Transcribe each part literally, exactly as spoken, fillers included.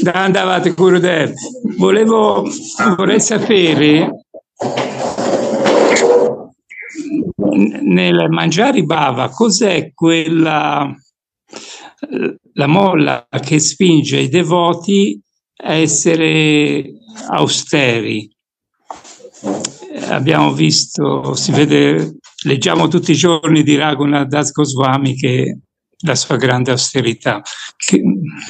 Dandavate Gurudev, volevo vorrei sapere nel Manjari Bhava cos'è quella la molla che spinge i devoti a essere austeri. Abbiamo visto, si vede, leggiamo tutti i giorni di Raghunath Das Goswami che la sua grande austerità. Che,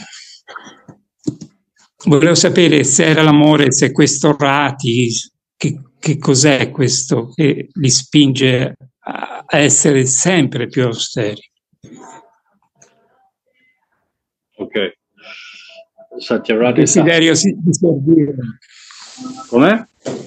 volevo sapere se era l'amore, se questo rati, che, che cos'è questo che li spinge a essere sempre più austeri. Ok. Satyarati Il desiderio di servire. Com'è?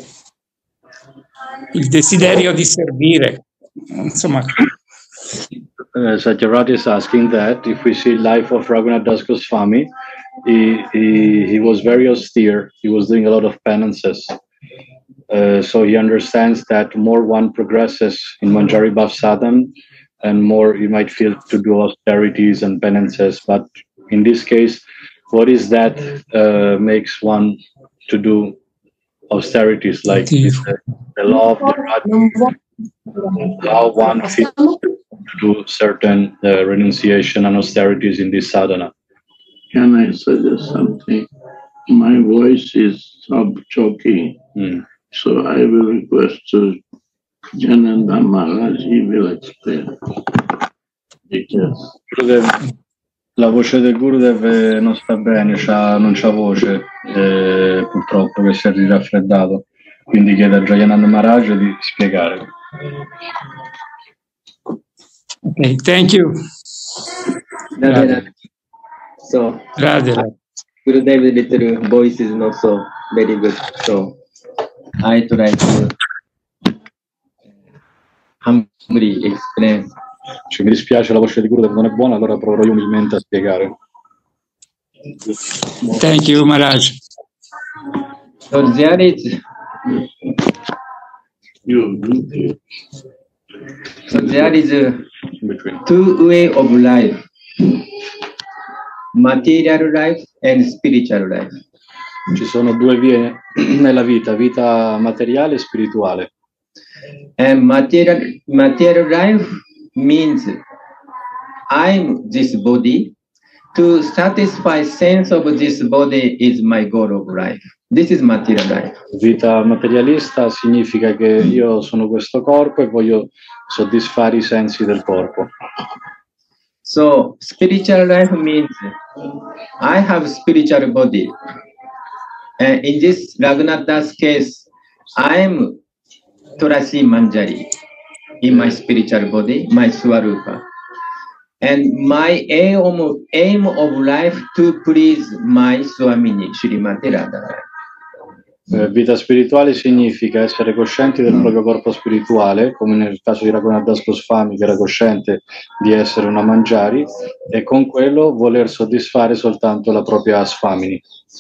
Il desiderio di servire. Insomma. Uh, Satyarati is asking that if we see life of Raghunath Das Goswami, he, he, he was very austere. He was doing a lot of penances. Uh, so he understands that more one progresses in Manjari Bhav Sadhana, and more you might feel to do austerities and penances. But in this case, what is that uh, makes one to do austerities, like the, the law of the Radha, how one feels to do certain uh, renunciation and austerities in this sadhana? Can I suggest something? My voice is choky, mm. so I will request to Jananda Maharaj, he will explain. Because la voce del Gurudev non sta bene, c'ha, non c'ha voce, eh, purtroppo, che si è raffreddato. Quindi chiede a Jayananda Maharaj di spiegare. Okay, thank you. Radhe. So, Radhe. Gurudev's little voice is not so very good, so I try to humbly explain. Cioè, mi dispiace, la voce di Gurudev non è buona, allora proverò io umilmente a spiegare. Thank you, Maharaj. So there is so there is a two way of life, material life and spiritual life. Ci sono due vie nella vita, vita materiale e spirituale. And material material life means I'm this body. To satisfy sense of this body is my goal of life. This is material life. Vita materialista significa che io sono questo corpo e voglio soddisfare i sensi del corpo. So spiritual life means I have spiritual body. And in this Raghunath Das case, I'm Tulasi Manjari in my spiritual body, my Swarupa. And my aim of, aim of life to please my Swamini, Srimati Radharani. Eh, vita spirituale significa essere coscienti del proprio corpo spirituale, come nel caso di Raghunath Das Goswami, che era cosciente di essere una Manjari, e con quello voler soddisfare soltanto la propria Swamini.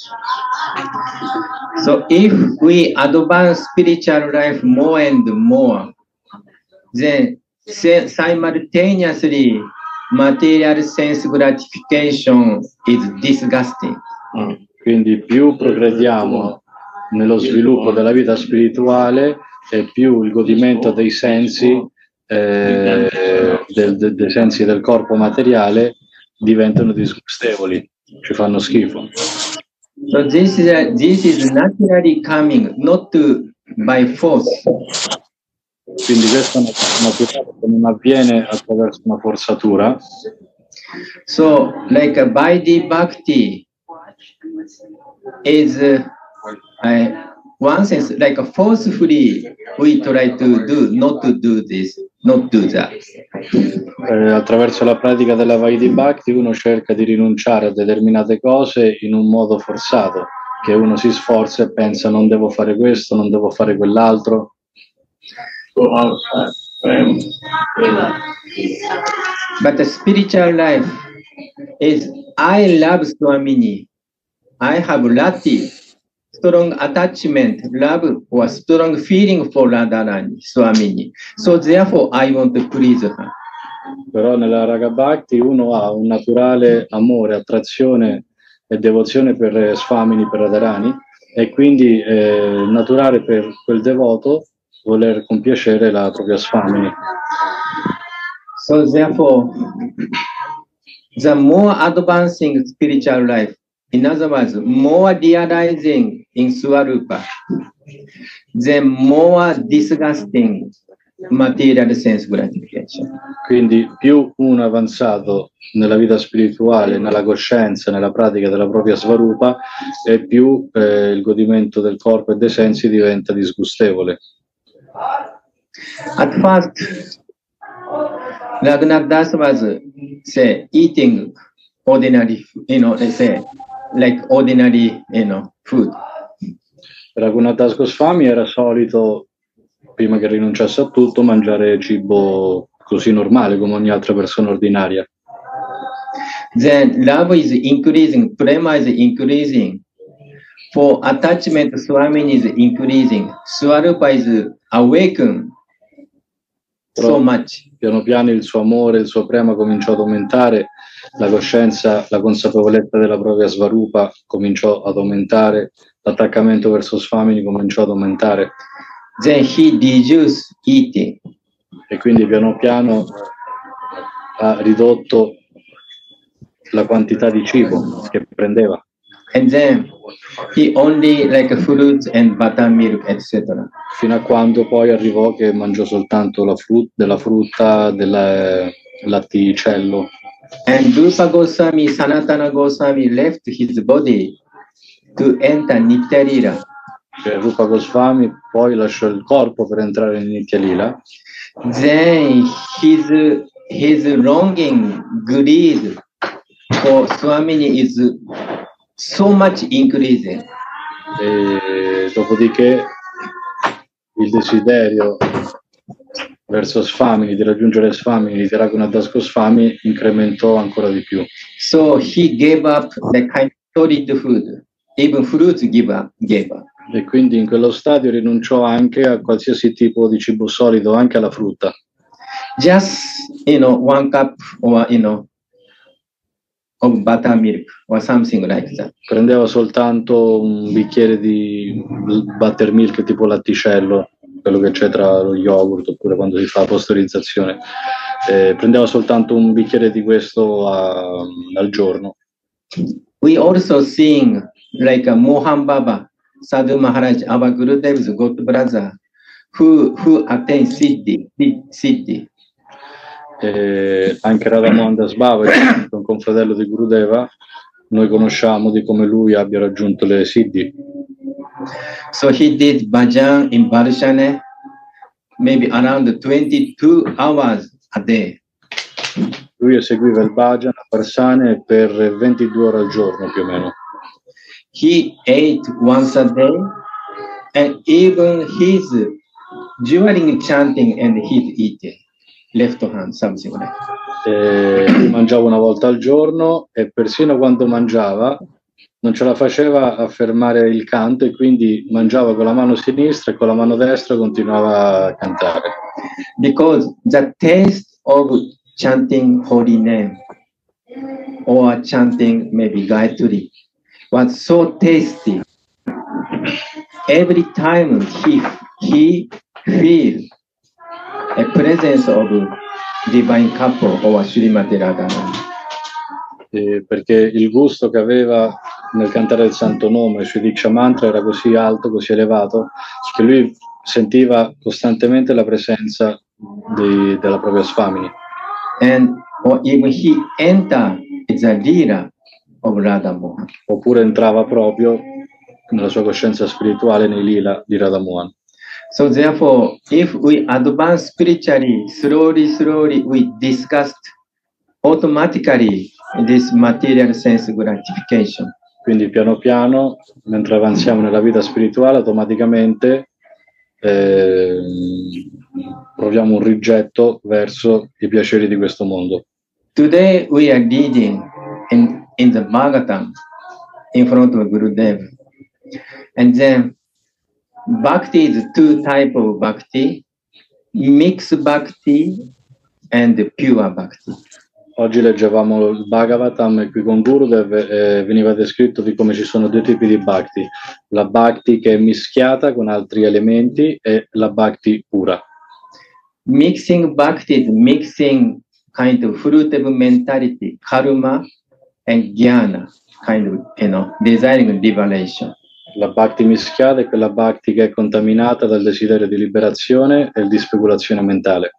So if we advance spiritual life more and more, then simultaneously material sense gratification is disgusting. Quindi più progrediamo nello sviluppo della vita spirituale e più il godimento dei sensi, eh, del, de, dei sensi del corpo materiale diventano disgustevoli, ci fanno schifo. So this is, a, this is naturally coming, not to, by force. Quindi questo è naturale, non avviene attraverso una forzatura. So, like a Vaidhi Bhakti is uh, uh, one sense, like a forcefully we try to do, not to do this, not do that. Eh, attraverso la pratica della Vaidhi Bhakti uno cerca di rinunciare a determinate cose in un modo forzato, che uno si sforza e pensa non devo fare questo, non devo fare quell'altro. But the spiritual life is I love Swamini. I have Rati, strong attachment, love or strong feeling for Radharani, Swamini. So therefore I want to please her. Però nella Raga Bhakti uno ha un naturale amore, attrazione e devozione per Swamini, per Radharani, e quindi è naturale per quel devoto voler compiacere la propria Swamini. So therefore, the more advancing spiritual life, in other words, more realizing in Swarupa, the more disgusting material sense gratification. Quindi più uno è avanzato nella vita spirituale, nella coscienza, nella pratica della propria Svarupa, e più eh, il godimento del corpo e dei sensi diventa disgustevole. At first, Raghunath Das was, say, eating ordinary, you know, let's say, like ordinary, you know, food. Raghunath Das Goswami era solito, prima che rinunciasse a tutto, mangiare cibo così normale come ogni altra persona ordinaria. Then love is increasing, prema is increasing. For attachment, Swamini is increasing. Swarupa is awakened so much. Piano piano il suo amore, il suo prema cominciò ad aumentare, la coscienza, la consapevolezza della propria Svarupa cominciò ad aumentare, l'attaccamento verso Swamini cominciò ad aumentare. Then he reduced eating. E quindi piano piano ha ridotto la quantità di cibo che prendeva. And then he only like fruits and buttermilk, et cetera. Fino a quando poi arrivò che mangiò soltanto la frutta, della frutta, del latticello. And Rupa Goswami, Sanatana Goswami left his body to enter Nitya Lila. Rupa Goswami poi lasciò il corpo per entrare in Nitya Lila. Then his his longing, greed for Swamini is so much increasing. E dopodiché il desiderio verso Swamini, di raggiungere Swamini, di Raghunath Das Goswami, incrementò ancora di più. So he gave up the kind of solid food, even fruits give up, gave up. E quindi in quello stadio rinunciò anche a qualsiasi tipo di cibo solido, anche alla frutta. Just, you know, one cup or, you know, of buttermilk or something like that. Prendeva soltanto un bicchiere di buttermilk tipo latticello, quello che c'è tra lo yogurt oppure quando si fa la pastorizzazione. Eh, prendeva soltanto un bicchiere di questo a, al giorno. We also sing like a Mohan Baba, Sadhu Maharaj, our Gurudev's god brother, who, who attained Siddhi. Siddhi. Eh, anche Radha Mohan Das Baba, un confratello di Gurudeva, noi conosciamo di come lui abbia raggiunto le Siddhi. So he did bhajan in Barshane, maybe around twenty-two hours a day. Lui eseguiva il bhajan a Barsane per ventidue ore al giorno più o meno. He ate once a day, and even his during chanting and his eating, left hand, something like that. Eh, mangiava una volta al giorno e persino quando mangiava non ce la faceva a fermare il canto e quindi mangiava con la mano sinistra e con la mano destra continuava a cantare. Because the taste of chanting holy name or chanting maybe Gayatri was so tasty. Every time he he feel a presence of divine couple or Srimati Radharani. Eh, perché il gusto che aveva nel cantare il santo nome sui Diksha Mantra era così alto, così elevato, che lui sentiva costantemente la presenza di, della propria Swamini. And or even he entered the Lila of Radha Mohan. Oppure entrava proprio nella sua coscienza spirituale nei lila di Radha Mohan. So therefore, if we advance spiritually, slowly, slowly, we discussed automatically this material sense gratification. Quindi piano piano, mentre avanziamo nella vita spirituale, automaticamente eh, proviamo un rigetto verso i piaceri di questo mondo. Today we are reading in, in the Bhagavatam in front of Gurudev. And then Bhakti is two types of Bhakti, mixed Bhakti and pure Bhakti. Oggi leggevamo il Bhagavatam e qui con Gurudev eh, veniva descritto di come ci sono due tipi di bhakti, la bhakti che è mischiata con altri elementi e la bhakti pura. Mixing bhakti is mixing kind of fruit of mentality, karma and jnana, kind of, you know, desiring liberation. La bhakti mischiata è quella bhakti che è contaminata dal desiderio di liberazione e di speculazione mentale.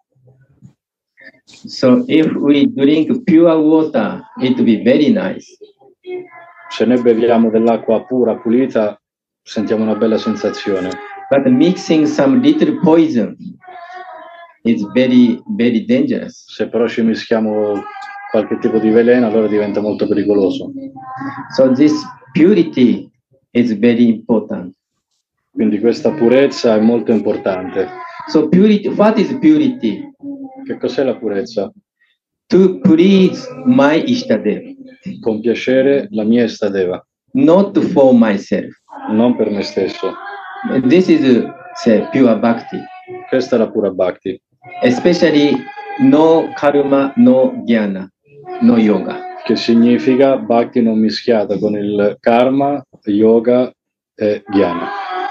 So if we drink pure water, it will be very nice. Se noi beviamo dell'acqua pura, pulita, sentiamo una bella sensazione. But mixing some little poison is very, very dangerous. Se però ci mischiamo qualche tipo di veleno, allora diventa molto pericoloso. So this purity is very important. Quindi questa purezza è molto importante. So purity, what is purity? Che cos'è la purezza? To please my Ishtadeva. Compiacere la mia Istadeva. Not for myself. Non per me stesso. This is uh, say, pure bhakti. Questa è la pura bhakti. Especially no karma, no jnana, no yoga. Che significa bhakti non mischiata con il karma, yoga e jnana.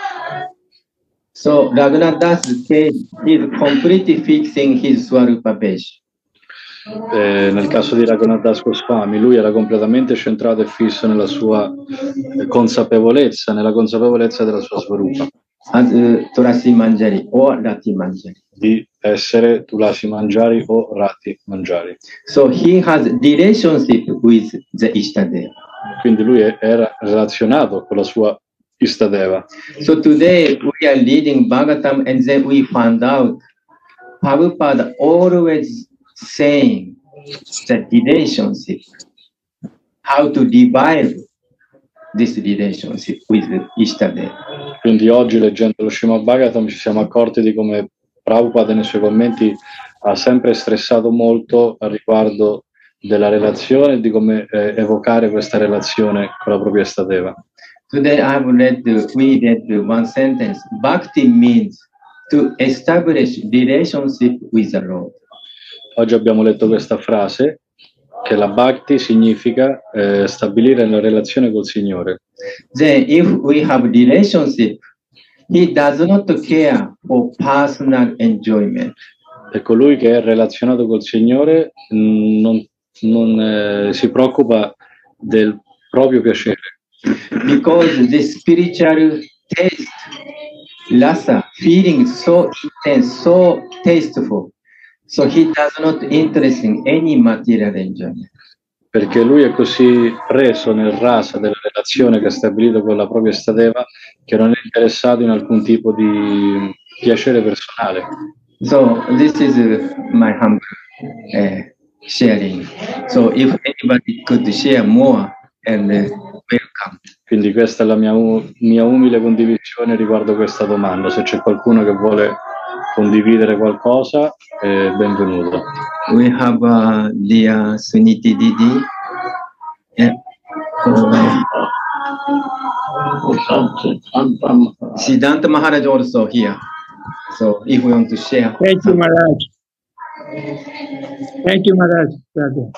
So Raghunath Das is completely fixing his Swarupa Vesh. Eh, nel caso di Raghunath Das Goswami, lui era completamente centrato e fisso nella sua consapevolezza, nella consapevolezza della sua Swarupa. As uh, Tulasi Manjari or Rati Manjari. Di essere Tulasi Manjari o Rati Manjari. So he has relationship with the Ishtadeva. Quindi lui era relazionato con la sua Istadeva. So today we are reading Bhagavatam and then we found out Prabhupada always saying the relationship, how to revive this relationship with Ishtadeva. Quindi oggi leggendo lo Srimad Bhagavatam ci siamo accorti di come Prabhupada nei suoi commenti ha sempre stressato molto al riguardo della relazione e di come eh, evocare questa relazione con la propria Istadeva. Today I have read, we read one sentence. Bhakti means to establish relationship with the Lord. Oggi abbiamo letto questa frase, che la Bhakti significa eh, stabilire una relazione col Signore. Then if we have relationship, he does not care for personal enjoyment. E colui che è relazionato col Signore mh, non, non eh, si preoccupa del proprio piacere. Because the spiritual taste, rasa, feeling so intense, so tasteful, so he does not interest in any material enjoyment. Perché lui è così preso nel rasa della relazione che ha stabilito con la propria Istadeva che non è interessato in alcun tipo di piacere personale. So this is uh, my humble uh, sharing. So if anybody could share more, and uh, welcome. Quindi questa è la mia, mia umile condivisione riguardo questa domanda. Se c'è qualcuno che vuole condividere qualcosa, eh, benvenuto. We have uh, dear Suniti Didi. Yeah. Siddhanta Maharaj also here. So if we want to share. Thank you, Maharaj. Thank you, Maharaj. Brother.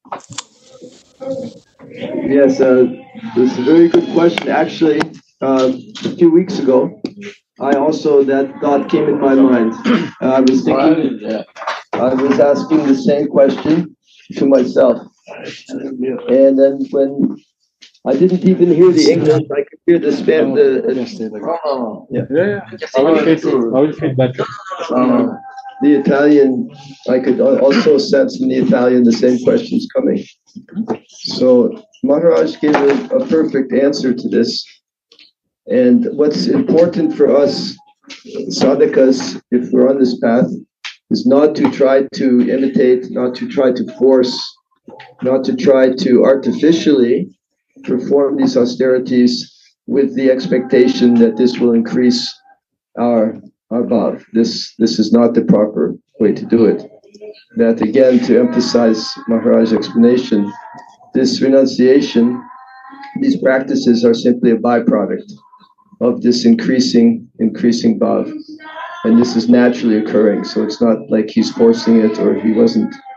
Yes, uh, this is a very good question. Actually, uh, a few weeks ago, I also, that thought came in my mind. Uh, I was thinking, I was asking the same question to myself. And then when I didn't even hear the English, I could hear the span. The, uh, yeah. Yeah, I will fit, I will fit better. Uh, the Italian, I could also sense in the Italian the same questions coming. So Maharaj gave a, a perfect answer to this. And what's important for us sadhakas, if we're on this path, is not to try to imitate, not to try to force, not to try to artificially perform these austerities with the expectation that this will increase our our bhav. This this is not the proper way to do it. That again, to emphasize Maharaj's explanation, this renunciation, these practices are simply a byproduct of this increasing increasing bhav, and this is naturally occurring. So it's not like he's forcing it or he wasn't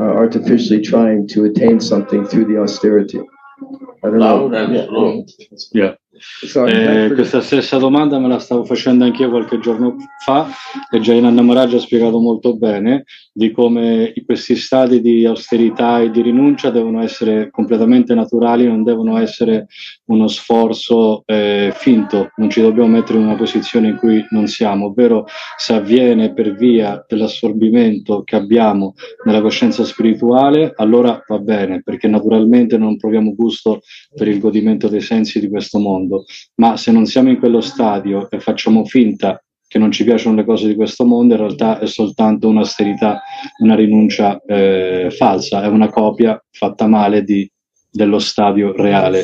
uh, artificially trying to attain something through the austerity. I don't know. Yeah. Yeah. Eh, questa stessa domanda me la stavo facendo anch'io qualche giorno fa e Jayananda Maharaj ha spiegato molto bene di come questi stati di austerità e di rinuncia devono essere completamente naturali, non devono essere uno sforzo eh, finto, non ci dobbiamo mettere in una posizione in cui non siamo, ovvero se avviene per via dell'assorbimento che abbiamo nella coscienza spirituale, allora va bene, perché naturalmente non proviamo gusto per il godimento dei sensi di questo mondo. Ma se non siamo in quello stadio e facciamo finta che non ci piacciono le cose di questo mondo, in realtà è soltanto un'austerità, una rinuncia eh, falsa, è una copia fatta male di, dello stadio reale.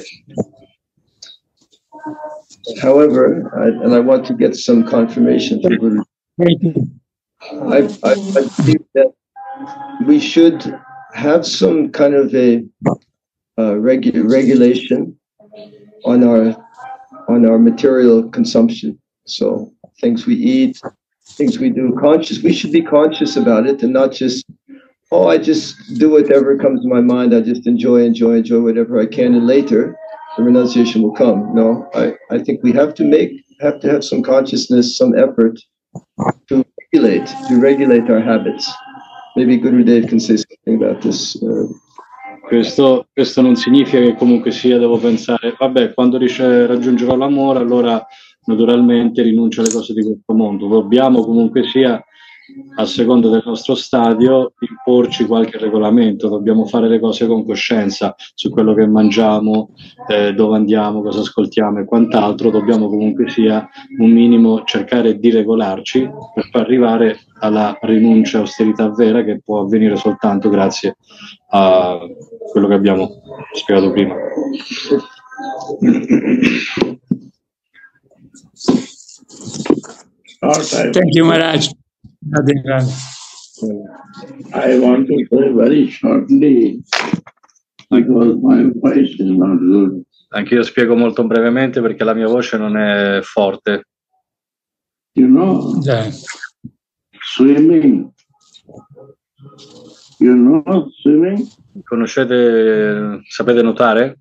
However, I, and I want to get some confirmation from Guru. I, I, I think that we should have some kind of a uh, regu regulation on our on our material consumption. So things we eat, things we do, conscious. We should be conscious about it and not just, oh, I just do whatever comes to my mind. I just enjoy, enjoy, enjoy whatever I can, and later the renunciation will come. No, I, I think we have to make, have to have some consciousness, some effort to regulate, to regulate our habits. Maybe Gurudev can say something about this. Uh, Questo, questo non significa che comunque sia devo pensare, vabbè, quando dice raggiungerò l'amore, allora naturalmente rinuncio alle cose di questo mondo. Dobbiamo comunque sia, a seconda del nostro stadio, imporci qualche regolamento, dobbiamo fare le cose con coscienza su quello che mangiamo, eh, dove andiamo, cosa ascoltiamo e quant'altro. Dobbiamo comunque sia un minimo cercare di regolarci per far arrivare alla rinuncia e austerità vera, che può avvenire soltanto grazie a quello che abbiamo spiegato prima. Thank you, Maharaj. I want to say very shortly because my voice is not good. Anch'io spiego molto brevemente perché la mia voce non è forte. You know, Yeah. swimming. You know swimming? Conoscete, sapete nuotare?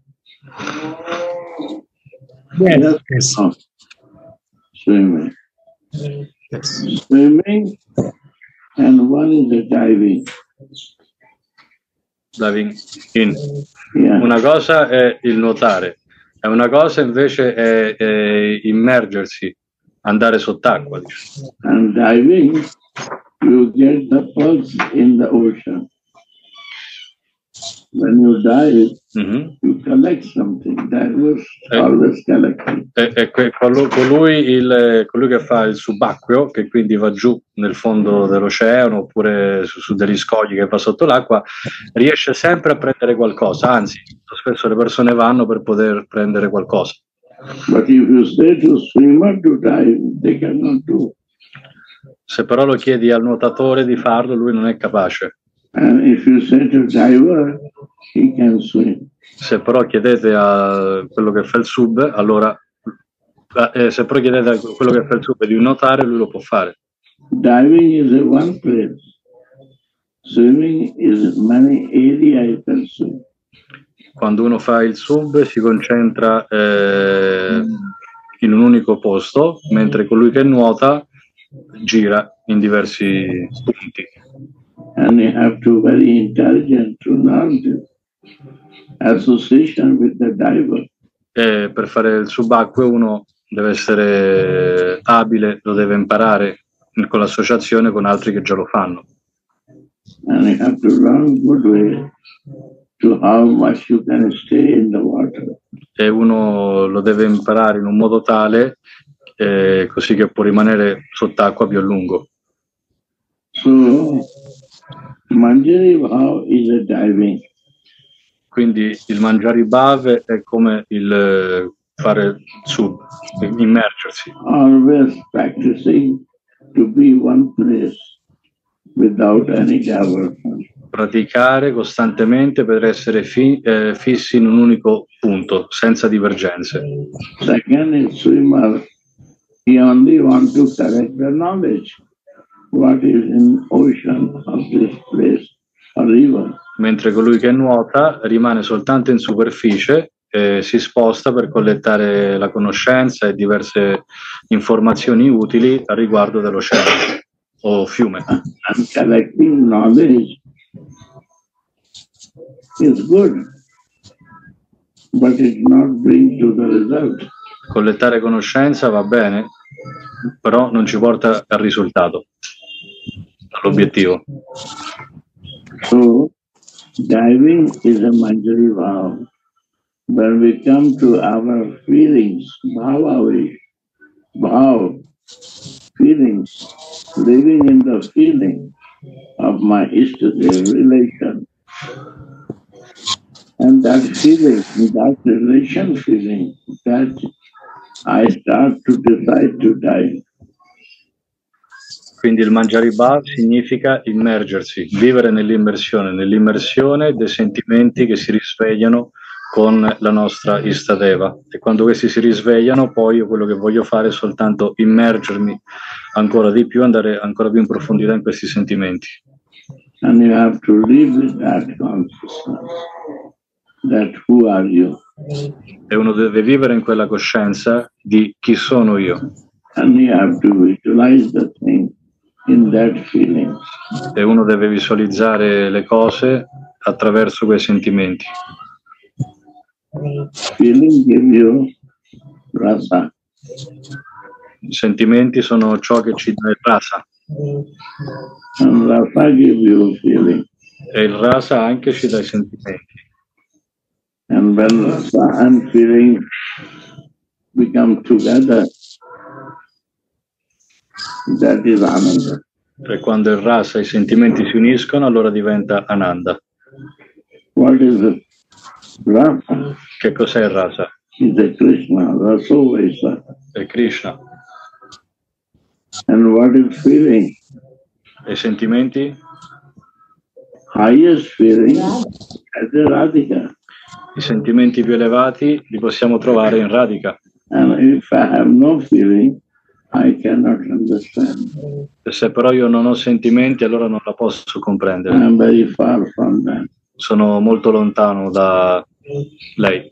Yes. Yes. Oh, swimming. Yes. Swimming and one is a diving. Diving in. Yeah. Una cosa è il nuotare e una cosa invece è, è immergersi, andare sott'acqua. Diciamo. And diving, you get the pulse in the ocean. When you dive, mm-hmm. you collect something that was eh, always collected. E, e colui, il, colui che fa il subacqueo, che quindi va giù nel fondo dell'oceano oppure su, su degli scogli che va sotto l'acqua, riesce sempre a prendere qualcosa, anzi, spesso le persone vanno per poter prendere qualcosa. But if you say to swimmer to dive, they cannot do. Se però lo chiedi al nuotatore di farlo, lui non è capace. And if you say to diver, he can swim. Se però chiedete a quello che fa il sub, allora eh, se però chiedete a quello che fa il sub di nuotare, lui lo può fare. Diving is a one place. Swimming is many area you can swim. Quando uno fa il sub si concentra eh, in un unico posto, mentre colui che nuota gira in diversi punti. And you have to be very intelligent to learn this. Association with the diver. E per fare il subacqueo uno deve essere abile, lo deve imparare con l'associazione con altri che già lo fanno. And you have to learn good way to how much you can stay in the water. E uno lo deve imparare in un modo tale eh, così che può rimanere sott'acqua più a lungo. So, Manjari Bhav is a diving. Quindi il Manjari Bhav è come il fare sub, immergersi. Always practicing to be one place without any diversion. Praticare costantemente per essere fi, eh, fissi in un unico punto, senza divergenze. Second is swimmer. He only wants to collect the knowledge. What is in ocean of this place mentre colui che nuota rimane soltanto in superficie e si sposta per collettare la conoscenza e diverse informazioni utili a riguardo dell'oceano o fiume. And collecting knowledge is good, but it not bring to the result. Collettare conoscenza va bene, però non ci porta al risultato, all'obiettivo. So, diving is a Manjari vow. When we come to our feelings, bhavavi, bhav, feelings, living in the feeling of my Ishtadev relation, and that feeling, that relation feeling, that I start to decide to die. Quindi il Manjari Bhav significa immergersi, vivere nell'immersione, nell'immersione dei sentimenti che si risvegliano con la nostra Istadeva. E quando questi si risvegliano, poi io quello che voglio fare è soltanto immergermi ancora di più, andare ancora più in profondità in questi sentimenti. And you have to live with that consciousness, that who are you? E uno deve vivere in quella coscienza di chi sono io. And you have to visualize the thing in that feeling. E uno deve visualizzare le cose attraverso quei sentimenti. Feeling give you rasa. I sentimenti sono ciò che ci dà il rasa. And rasa give you feeling. E il rasa anche ci dà i sentimenti. And when rasa and feeling become together, that is Ananda. E quando il rasa e i sentimenti si uniscono, allora diventa Ananda. What is it? Rasa. Che cos'è il rasa? Is a Krishna, Raso Vaisa. È Krishna. And what is feeling? E i sentimenti? Highest feeling as a Radhika. I sentimenti più elevati li possiamo trovare in Radhika. And if I have no feeling, I cannot understand. E se però io non ho sentimenti, allora non la posso comprendere. I am very far from that. Sono molto lontano da lei.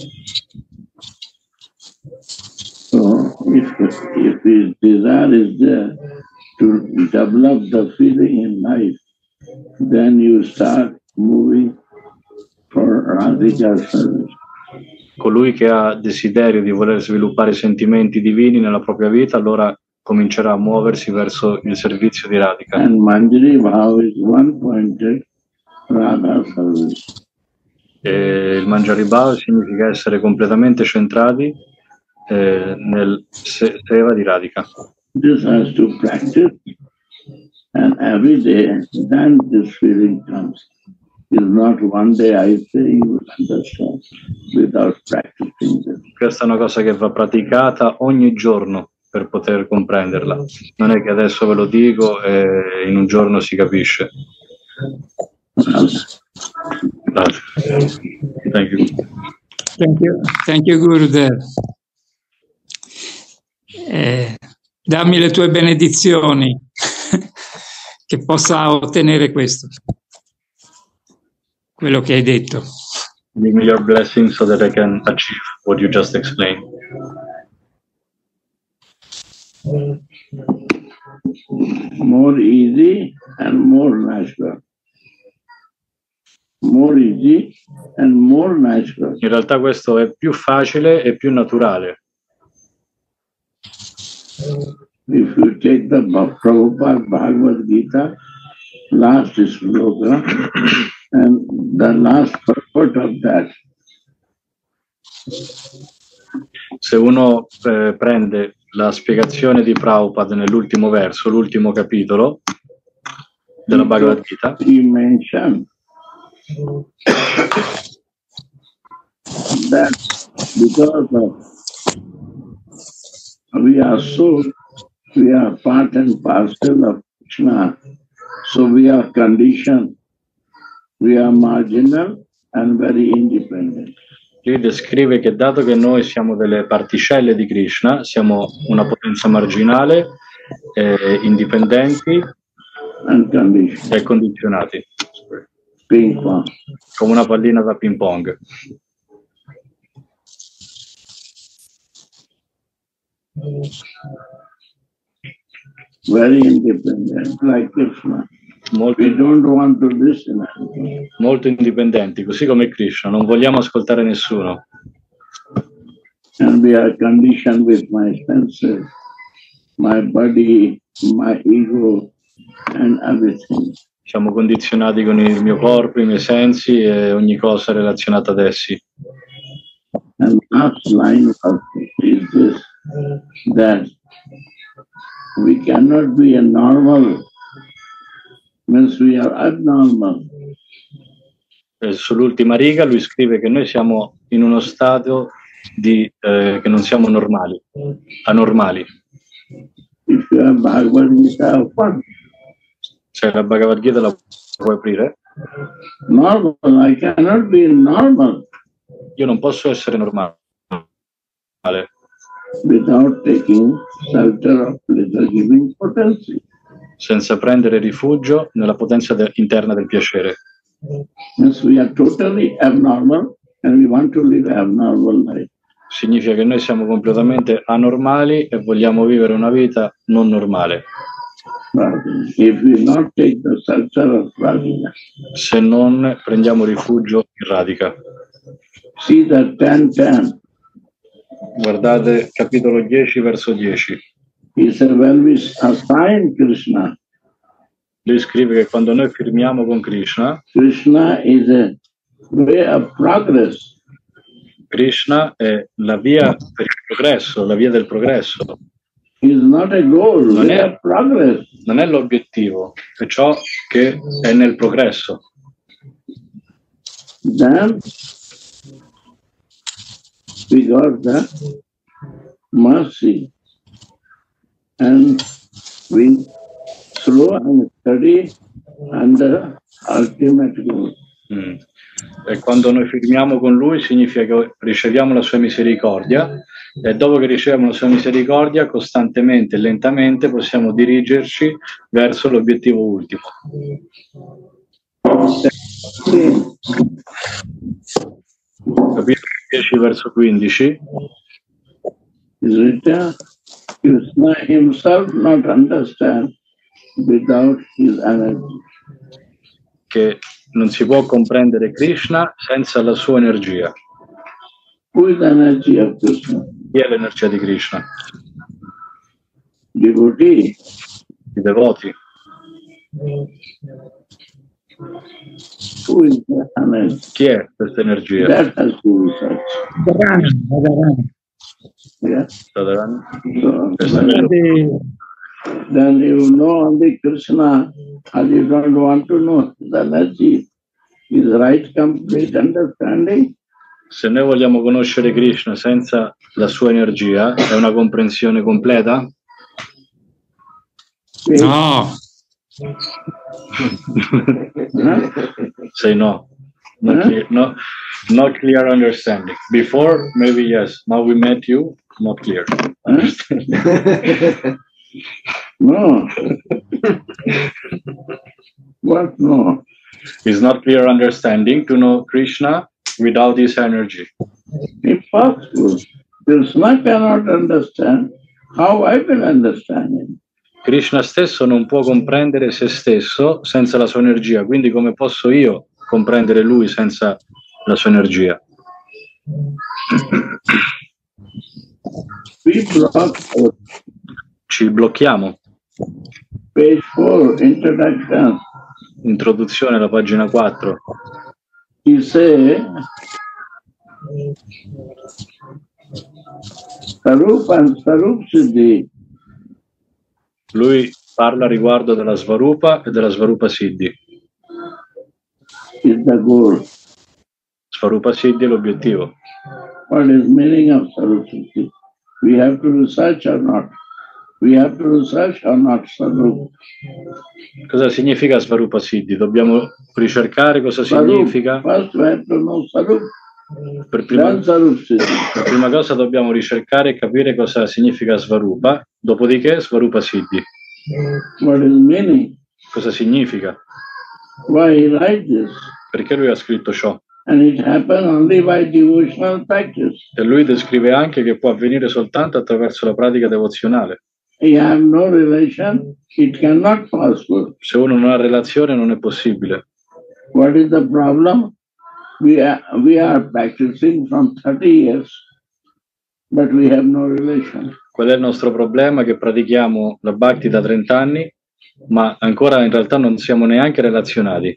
So if, if his desire is there to develop the feeling in life, then you start moving for Radhika service. Colui che ha desiderio di voler sviluppare sentimenti divini nella propria vita, allora comincerà a muoversi verso il servizio di Radhika. And Manjari Bhav is one-pointed Radha service. E il Manjari Bhav significa essere completamente centrati eh, nel seva di Radhika. This has to practice, and every day then this feeling comes. It's not one day I say you will understand without practicing this. Questa è una cosa che va praticata ogni giorno per poter comprenderla. Non è che adesso ve lo dico e in un giorno si capisce. Grazie. Thank you. Thank you, Thank you Gurudev. Eh, dammi le tue benedizioni che possa ottenere questo, quello che hai detto. Give me your blessing so that I can achieve what you just explained. More easy and more natural. More easy and more natural. In realtà questo è più facile e più naturale. If you take the Prabhupada Bhagavad Gita, last sloka, and the last purport of that. Se uno eh, prende la spiegazione di Prabhupada nell'ultimo verso, l'ultimo capitolo della Bhagavad Gita, he mentioned that because of we are so, we are part and parcel of Krishna, so we are conditioned, we are marginal and very independent. Lui descrive che dato che noi siamo delle particelle di Krishna, siamo una potenza marginale, eh, indipendenti and e condizionati. ping pong. Come una pallina da ping pong. Very independent, like Krishna. Molto, We don't want to listen. molto indipendenti, così come Krishna, non vogliamo ascoltare nessuno. And we are conditioned with my senses, my body, my ego, and everything. Siamo condizionati con il mio corpo, i miei sensi e ogni cosa relazionata ad essi. And last line of is this, that we cannot be a normal, means we are abnormal. E sull'ultima riga lui scrive che noi siamo in uno stato di, eh, che non siamo normali, anormali. If you have Bhagavad Gita, what? Cioè la Bhagavad Gita la puoi aprire? Normal, I cannot be normal Io non posso essere normale without taking shelter of pleasure-giving potency. senza prendere rifugio nella potenza de- interna del piacere. Means we are totally abnormal and we want to live abnormal life. Significa che noi siamo completamente anormali e vogliamo vivere una vita non normale. But if we not take the shelter of Radhika, Se non prendiamo rifugio in Radhika. see that ten ten. Guardate capitolo dieci, verso dieci. He said, when we assign Krishna, Lui scrive che quando noi firmiamo con Krishna, Krishna is a way of progress. Krishna è la via per il progresso, la via del progresso. He is not a goal, Non way è- of progress. Non è l'obiettivo, è ciò che è nel progresso. Then we got the mercy and we slow and study and the ultimate goal. Mm. E quando noi firmiamo con lui significa che riceviamo la sua misericordia e dopo che riceviamo la sua misericordia costantemente e lentamente possiamo dirigerci verso l'obiettivo ultimo. Capitolo dieci verso quindici Is written, Krishna himself not understand without his energy. che non si può comprendere Krishna senza la sua energia. Who is the energy of Krishna? Chi è l'energia di Krishna? Devotee. I devoti. Who is the energy? Chi è questa energia? That has to be searched. Yeah. Radharani? So, Questa then, then you know only Krishna, and you don't want to know the energy. Is right complete understanding? Se noi vogliamo conoscere Krishna senza la sua energia, è una comprensione completa? No, Huh? Say no. Not Huh? clear, no. Not clear understanding. Before, maybe yes. Now we met you, not clear. Huh? No. What no? It's not clear understanding to know Krishna without his energy. Impossible. Krishna cannot understand. How I will understand him? Krishna stesso non può comprendere se stesso senza la sua energia, quindi come posso io comprendere lui senza la sua energia? We block our Ci blocchiamo. page four, introduction. Introduzione alla pagina quattro. He say, Sarup and Sarup Siddhi. Lui parla riguardo della Svarupa e della Svarupa Siddhi. Is the goal. Svarupa Siddhi è l'obiettivo. What is meaning of Sarup Siddhi? We have to research or not? We have to research or not Sarup? Cosa significa Svarupa Siddhi? Dobbiamo ricercare cosa significa. First we have to know Sarup, Per prima, then Sarup Siddhi. per prima cosa dobbiamo ricercare e capire cosa significa Svarupa, dopodiché Svarupa Siddhi. What is meaning? Cosa significa? Why he write this? Perché lui ha scritto ciò. And it happened only by devotional practice. E lui descrive anche che può avvenire soltanto attraverso la pratica devozionale. You have no relation, it cannot possible. Se uno non ha relazione non è possibile. What is the problem? We are, we are practicing from thirty years, but we have no relation. Qual è il nostro problema? Che pratichiamo la Bhakti da trenta anni, ma ancora in realtà non siamo neanche relazionati.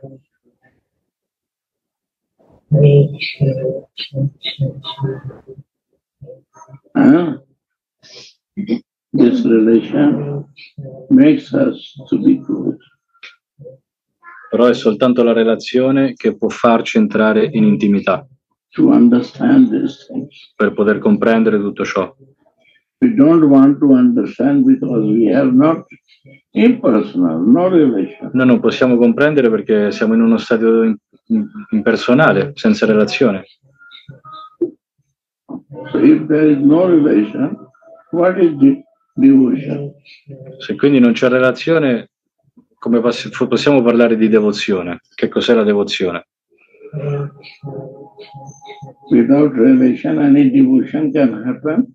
Uh, this relation makes us to be good. Però è soltanto la relazione che può farci entrare in intimità. To understand these things. Per poter comprendere tutto ciò. We don't want to understand because we have not impersonal, no relation. Noi non possiamo comprendere perché siamo in uno stadio impersonale, senza relazione. So if there is no relation, what is the devotion? Se quindi non c'è relazione, come possiamo parlare di devozione? Che cos'è la devozione? Without relation, any devotion can happen.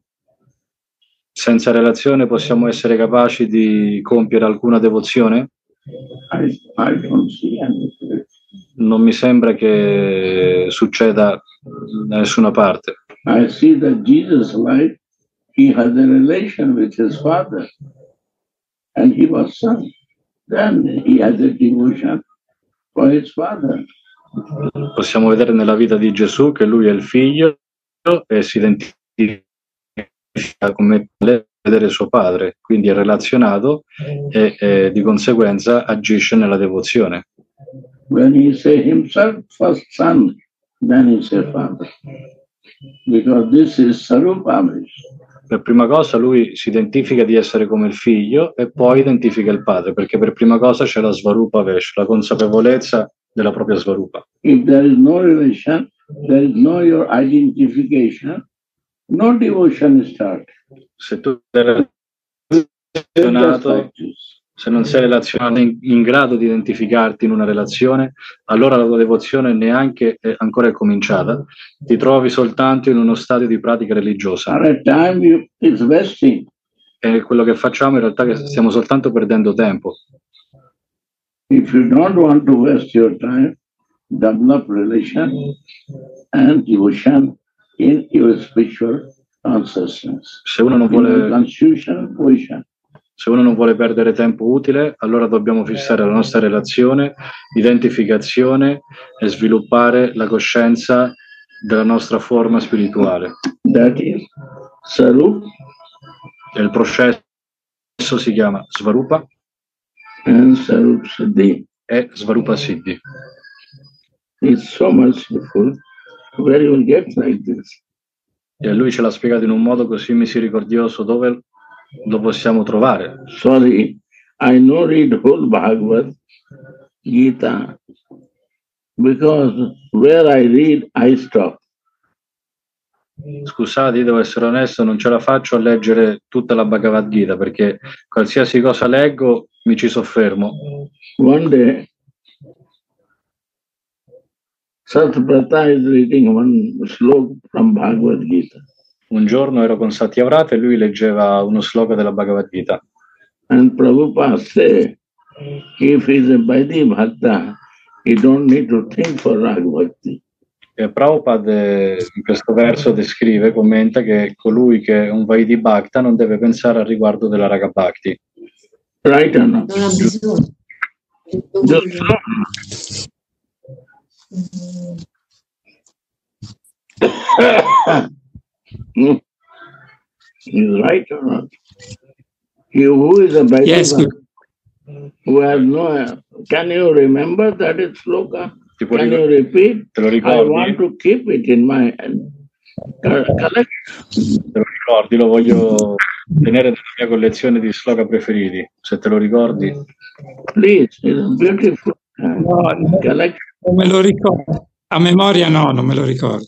Senza relazione possiamo essere capaci di compiere alcuna devozione? I, I don't see anything. Non mi sembra che succeda da nessuna parte. I see that Jesus' life, he had a relation with his father, and he was son. Then he had a devotion for his father. Possiamo vedere nella vita di Gesù che lui è il figlio e si identifica come vedere suo padre, quindi è relazionato e, e di conseguenza agisce nella devozione. When he say himself first son, then he say father, because this is Sarupamish. Per prima cosa lui si identifica di essere come il figlio e poi identifica il padre, perché per prima cosa c'è la Svarupa Vesh, la consapevolezza della propria Svarupa. If there is no relation, there is no your identification, no devotion start. Se tu sei relazionato, se non sei relazionato in, in grado di identificarti in una relazione, allora la tua devozione neanche è ancora è cominciata, ti trovi soltanto in uno stadio di pratica religiosa. At a time you, it's wasting. E quello che facciamo in realtà è che stiamo soltanto perdendo tempo. If you don't want to waste your time, develop relation and devotion in your spiritual consciousness. Se uno non vuole, constitutional position. Se uno non vuole perdere tempo utile, allora dobbiamo fissare la nostra relazione, identificazione e sviluppare la coscienza della nostra forma spirituale. That is Sarup. E il processo si chiama Svarupa and Sarup Siddhi. E Svarupa Siddhi. It's so merciful, where you will get like this. E lui ce l'ha spiegato in un modo così misericordioso, dove lo possiamo trovare. Sorry, I no read whole Bhagavad Gita, because where I read, I stop. Scusate, devo essere onesto, non ce la faccio a leggere tutta la Bhagavad Gita, perché qualsiasi cosa leggo mi ci soffermo. One day, Satyavrata is reading one sloka from Bhagavad Gita. Un giorno ero con Satyavrata e lui leggeva uno sloka della Bhagavad Gita. And Prabhupada said, if he is a Vaidhi Bhakta, he don't need to think for Rag Bhakti. E Prabhupada in questo verso descrive, commenta che colui che è un Vaidhi Bhakta non deve pensare al riguardo della Raga Bhakti. Right or not? Just no. Is right or not? You who is a Vaidhi Yes. Bhakta, who has no, can you remember that is sloka? Tipo, Can you repeat? te lo I ricordi? want to keep it in my uh, collection. Te lo ricordi? Lo voglio tenere nella mia collezione di sloka preferiti. Se te lo ricordi. Please, it's a beautiful uh, No, collection. non me lo ricordo. A memoria no, non me lo ricordo.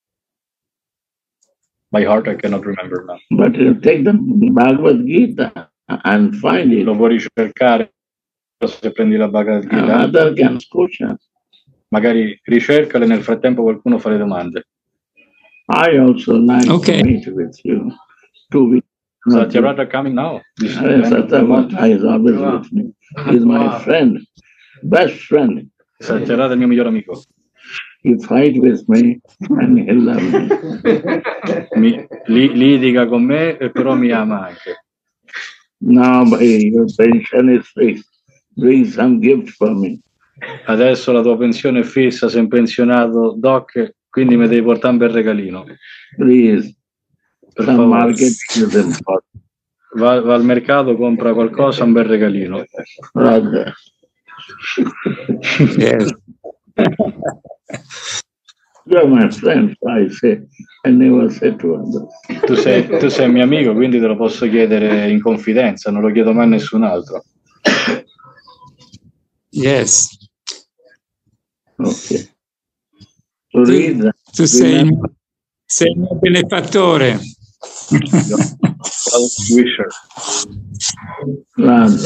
By heart I cannot remember now. But you take the Bhagavad Gita and find it. Lo puoi ricercare se prendi la Bhagavad Gita. Other can question. magari ricercale, nel frattempo qualcuno fa le domande. I also like Okay. to meet with you. Two weeks. Satyarada coming now. This Yes, Satyarada is always with me. He's my friend, best friend. Satyarada è il mio migliore amico. He fight with me and he love me. Mi, li, litiga con me e però mi ama anche. Now my, your pension is fixed. Bring some gift for me. Adesso la tua pensione è fissa, sei pensionato, doc, quindi mi devi portare un bel regalino. Please. Per Some favore. market is important. Va, va al mercato, compra qualcosa, un bel regalino. Rather. Yes. You're my friend, I say. I never say to others. Tu sei, tu sei mio amico, quindi te lo posso chiedere in confidenza, non lo chiedo mai a nessun altro. Yes. Okay. So read that. Tu sei il, sei il mio benefattore. Wisher. Grande.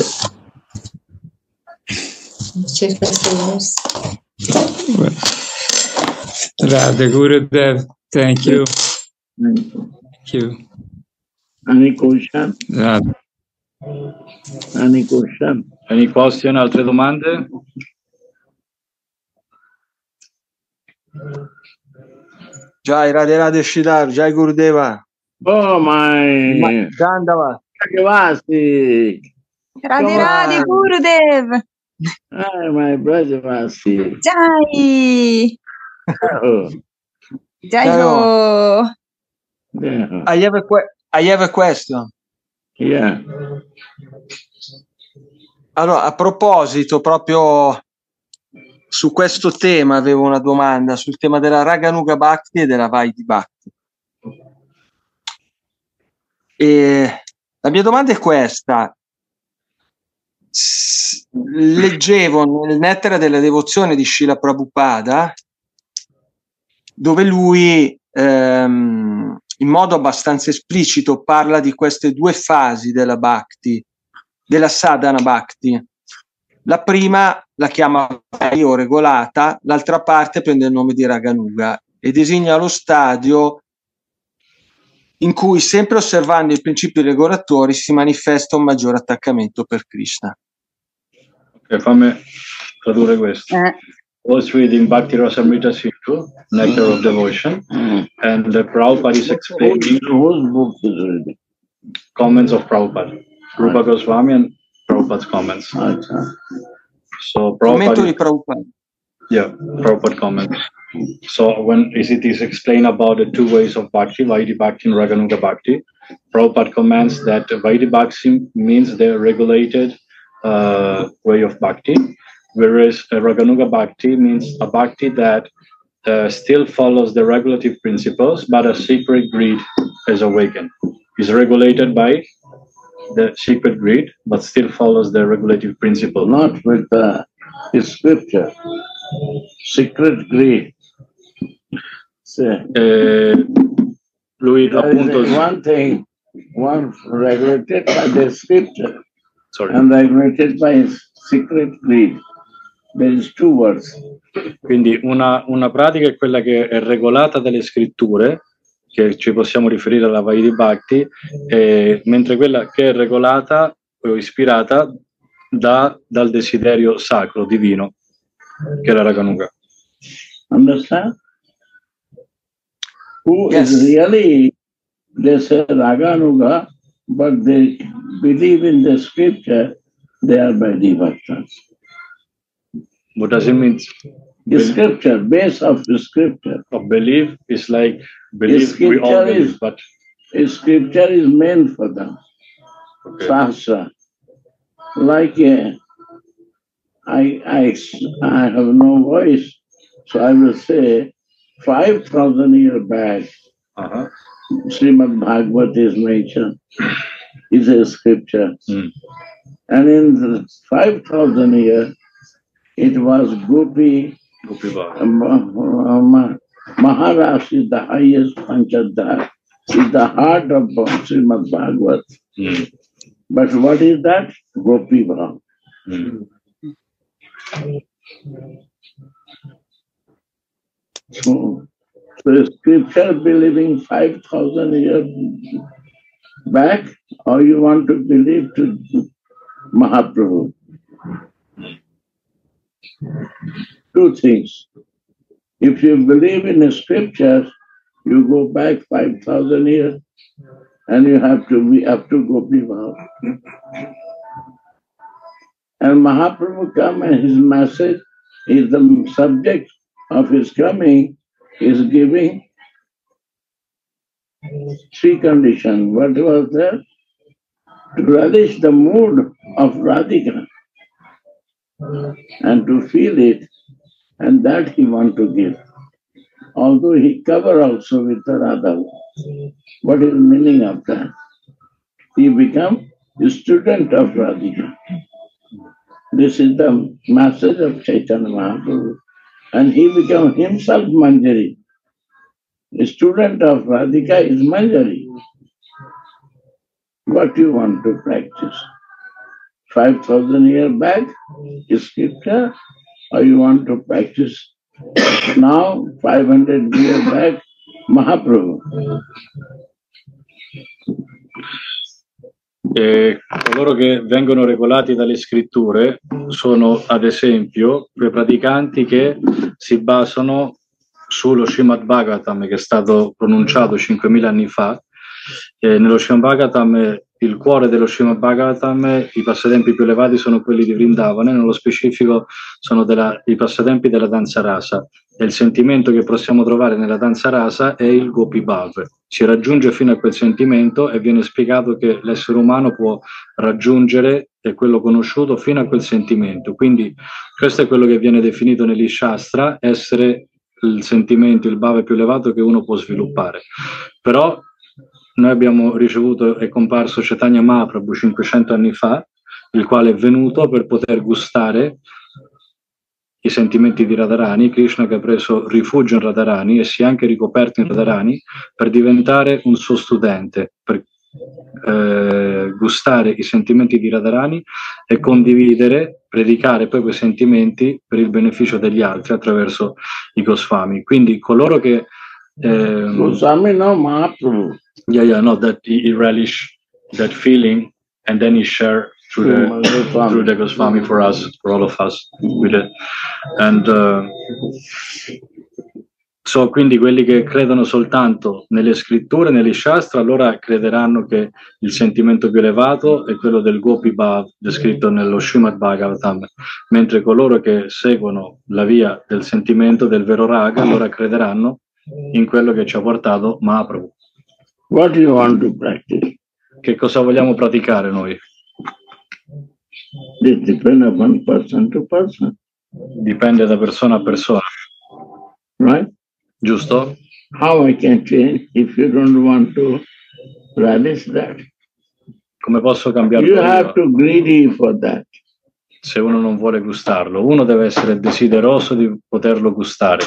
Radha Gurudev, thank you. Thank you. Thank you. Any question? Radha. Any question? Any question? Altre domande? Jai Radhe Radhe Shridhar, Jai Gurudeva. Oh my. Dandava. Brajavasi. Radhe Radhe Gurudev. Hi, my Brajavasi. Jai. Oh. Jai ho. Yeah. I have a, que- I have a question. Yeah. Allora, a proposito, proprio su questo tema avevo una domanda, sul tema della Raganuga Bhakti e della Vaidhi Bhakti. E la mia domanda è questa. S- leggevo nel Nettare della devozione di Srila Prabhupada, dove lui ehm, in modo abbastanza esplicito parla di queste due fasi della Bhakti, della Sadhana Bhakti. La prima la chiama o regolata, l'altra parte prende il nome di Raganuga e designa lo stadio in cui, sempre osservando i principi regolatori, si manifesta un maggiore attaccamento per Krishna. Ok, fammi tradurre questo. Eh. I was reading Bhakti Rasamrita Sindhu, Nectar of Devotion, and the Prabhupada is explaining Whose book is reading? comments of Prabhupada. Rupa Goswami and Prabhupada's comments. Acha. So Commento di Prabhupada, Prabhupada. yeah, Prabhupada comments. So when it is explained about the two ways of Bhakti, Vaidhi Bhakti and Raganuga Bhakti, Prabhupada comments that Vaidhi Bhakti means the regulated uh, way of Bhakti, whereas uh, Raganuga Bhakti means a Bhakti that uh, still follows the regulative principles, but a secret greed has awakened. Is regulated by the secret greed, but still follows the regulative principle. Not with the scripture. Secret greed. Say, Eh, lui there is appunto, one thing, one regulated by the scripture sorry, and regulated by secret greed. There is two words. quindi una, una pratica è quella che è regolata dalle scritture, che ci possiamo riferire alla Vaidhi Bhakti, eh, mentre quella che è regolata o ispirata da, dal desiderio sacro, divino, che è la Raganuga. Understand? Who Yes. is really, they say Raganuga, but they believe in the scripture, they are Vaidhi Bhaktas. What does it mean? The scripture, base of the scripture. Of belief is like belief, we all scripture believe, is- but The scripture is meant for them. okay. Sahasra. Like uh, I, I, I have no voice, so I will say five thousand years back, Uh-huh. Srimad Bhagavad is mentioned, is a scripture. Mm. And in the five thousand years, it was Gopi, Gopi Bhava. Ma- Ma- Maharaj is the highest Panchadhar, is the heart of Srimad Bhagavad. Mm. But what is that? Gopi Bhav. Mm. So, the scripture believing five thousand years back, or you want to believe to Mahaprabhu? Two things. If you believe in the scriptures, you go back five thousand years and you have to be up to Gopi Bhav. And Mahaprabhu come and his message is the subject of his coming is giving three conditions. What was that? To relish the mood of Radhika and to feel it, and that he want to give. Although he cover also with the Radha. What is the meaning of that? He become a student of Radhika. This is the message of Chaitanya Mahaprabhu. And he became himself Manjari. A student of Radhika is Manjari. What do you want to practice? Five thousand years back is scripture, or you want to practice now, five hundred years back, Mahaprabhu? E coloro che vengono regolati dalle scritture sono ad esempio quei praticanti che si basano sullo Srimad Bhagavatam, che è stato pronunciato cinquemila anni fa. E nello Srimad Bhagavatam, il cuore dello Srimad Bhagavatam, i passatempi più elevati sono quelli di Vrindavana, nello specifico sono della, i passatempi della danza rasa. E il sentimento che possiamo trovare nella danza rasa è il Gopi Bhav. Si raggiunge fino a quel sentimento e viene spiegato che l'essere umano può raggiungere è quello conosciuto fino a quel sentimento. Quindi questo è quello che viene definito negli Shastra, essere il sentimento, il Bhava più elevato che uno può sviluppare. Però noi abbiamo ricevuto, è comparso Chaitanya Mahaprabhu cinquecento anni fa, il quale è venuto per poter gustare i sentimenti di Radharani, Krishna che ha preso rifugio in Radharani e si è anche ricoperto in Radharani per diventare un suo studente, per eh, gustare i sentimenti di Radharani e condividere, predicare poi quei sentimenti per il beneficio degli altri attraverso i Goswami. Quindi coloro che eh, Goswami no Mahaprabhu. Yeah, yeah, no, that he, he relish that feeling and then he share through the through the Goswami for us, for all of us, with it. And uh, so quindi quelli che credono soltanto nelle scritture, negli Shastra, allora crederanno che il sentimento più elevato è quello del Gopi Bhav descritto nello Srimad Bhagavatam, mentre coloro che seguono la via del sentimento del vero raga, allora crederanno in quello che ci ha portato Mahaprabhu. What do you want to practice? Che cosa vogliamo praticare noi? It depends upon person to person. Dipende da persona a persona. Right? Giusto? How I can change if you don't want to relish that? Come posso cambiarlo? You have to greedy for that. Se uno non vuole gustarlo, uno deve essere desideroso di poterlo gustare.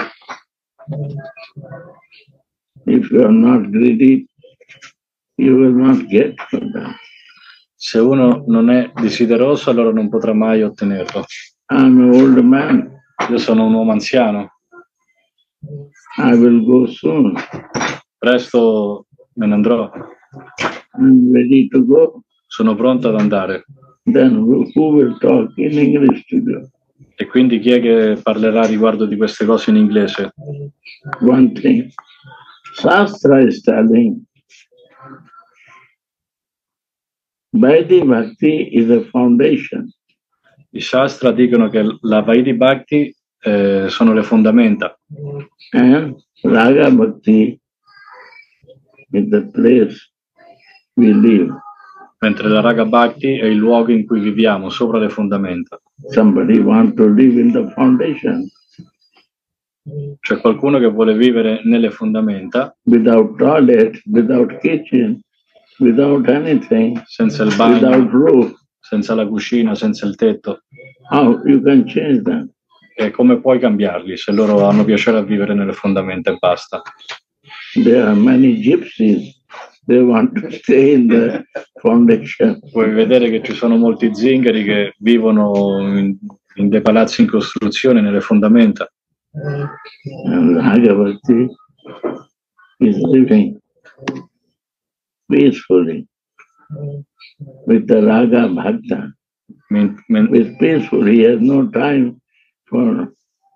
If you are not greedy, you will not get that. Se uno non è desideroso, allora non potrà mai ottenerlo. I'm an old man. Io sono un uomo anziano. I will go soon. Presto me ne andrò. I'm ready to go. Sono pronto ad andare. Then who will talk in English to you? E quindi chi è che parlerà riguardo di queste cose in inglese? One thing. Shastra is telling Vaidhi Bhakti is a foundation. I Shastra dicono che la Vaidhi Bhakti eh, sono le fondamenta. And Raga Bhakti is the place we live. Mentre la Raga Bhakti è il luogo in cui viviamo, sopra le fondamenta. Somebody wants to live in the foundation. C'è qualcuno che vuole vivere nelle fondamenta. Without toilet, without kitchen, without anything, senza il bagno, without roof. Senza la cucina, senza il tetto. How you can change them? E come puoi cambiarli se loro hanno piacere a vivere nelle fondamenta e basta? There are many gypsies. They want to stay in the foundation. Puoi vedere che ci sono molti zingari che vivono in, in dei palazzi in costruzione, nelle fondamenta. And Ragavati is living peacefully with the Raga Bhakta. With peaceful, he has no time for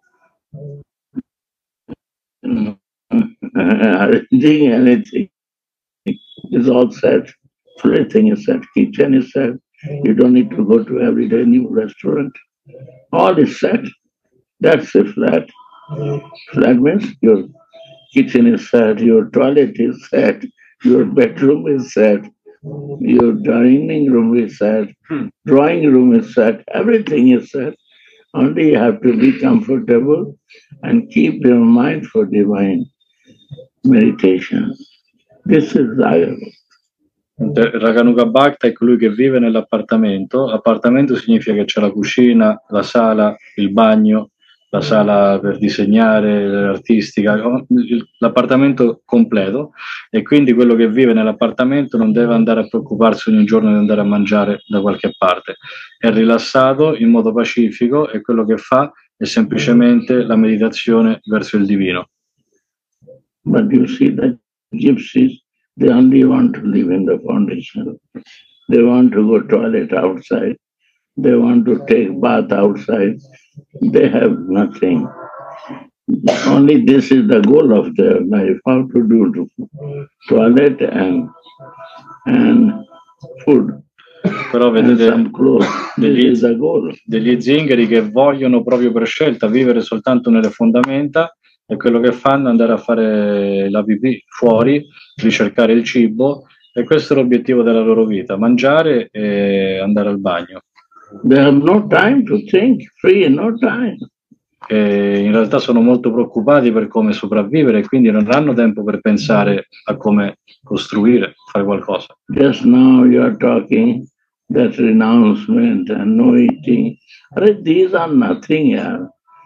arranging anything. It's all set. Everything is set. Kitchen is set. You don't need to go to every day new restaurant. All is set. That's a flat. Flat means your kitchen is set, your toilet is set, your bedroom is set, your dining room is set, drawing room is set, everything is set. Only you have to be comfortable and keep your mind for divine meditation. This is Raganuga. Raganuga Bhakta è colui che vive nell'appartamento. Appartamento significa che c'è la cucina, la sala, il bagno, la sala per disegnare, l'artistica, l'appartamento completo, e quindi quello che vive nell'appartamento non deve andare a preoccuparsi ogni giorno di andare a mangiare da qualche parte. È rilassato in modo pacifico e quello che fa è semplicemente la meditazione verso il divino. But you see that gypsies, they only want to live in the foundation. They want to go toilet outside. They want to take bath outside. They have nothing. Only this is the goal of their life, how to do to toilet and, and food. Però vedete degli, degli zingari che vogliono proprio per scelta vivere soltanto nelle fondamenta, e quello che fanno è andare a fare la pipì fuori, ricercare il cibo, e questo è l'obiettivo della loro vita, mangiare e andare al bagno. They have no time to think, free, no time. E in realtà sono molto preoccupati per come sopravvivere e quindi non hanno tempo per pensare a come costruire, fare qualcosa. Just now you are talking that renouncement and no eating. These are nothing here.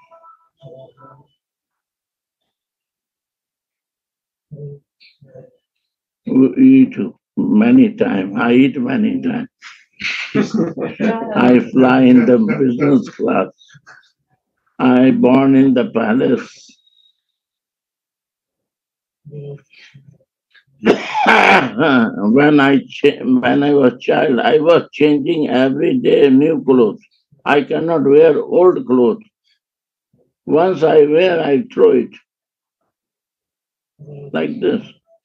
We eat many times. I eat many times. I fly in the business class. I born in the palace. when I when I was child, I was changing every day new clothes. I cannot wear old clothes. Once I wear, I throw it like this.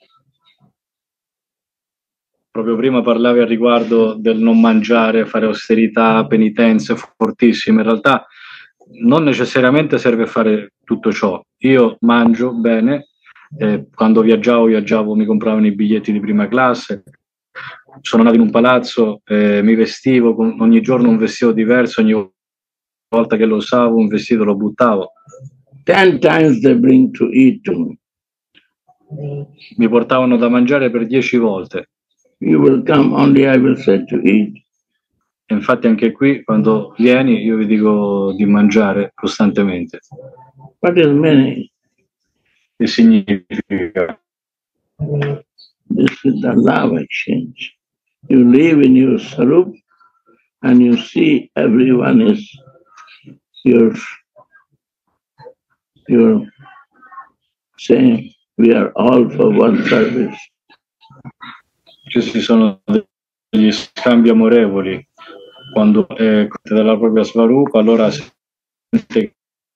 Proprio prima parlavi al riguardo del non mangiare, fare austerità, penitenze fortissime. In realtà non necessariamente serve fare tutto ciò. Io mangio bene, eh, quando viaggiavo, viaggiavo, mi compravano i biglietti di prima classe, sono nato in un palazzo, eh, mi vestivo, con, ogni giorno un vestito diverso, ogni volta che lo usavo un vestito lo buttavo. Ten times they bring to eat to me. Mi portavano da mangiare per dieci volte. You will come, only I will say to eat. E infatti anche qui, quando vieni, io vi dico di mangiare costantemente. What is meaning? Che significa? This is the love exchange. You live in your sarup and you see everyone is your, your saying, we are all for one service. Ci sono degli scambi amorevoli. Quando è della propria svarupa, allora sente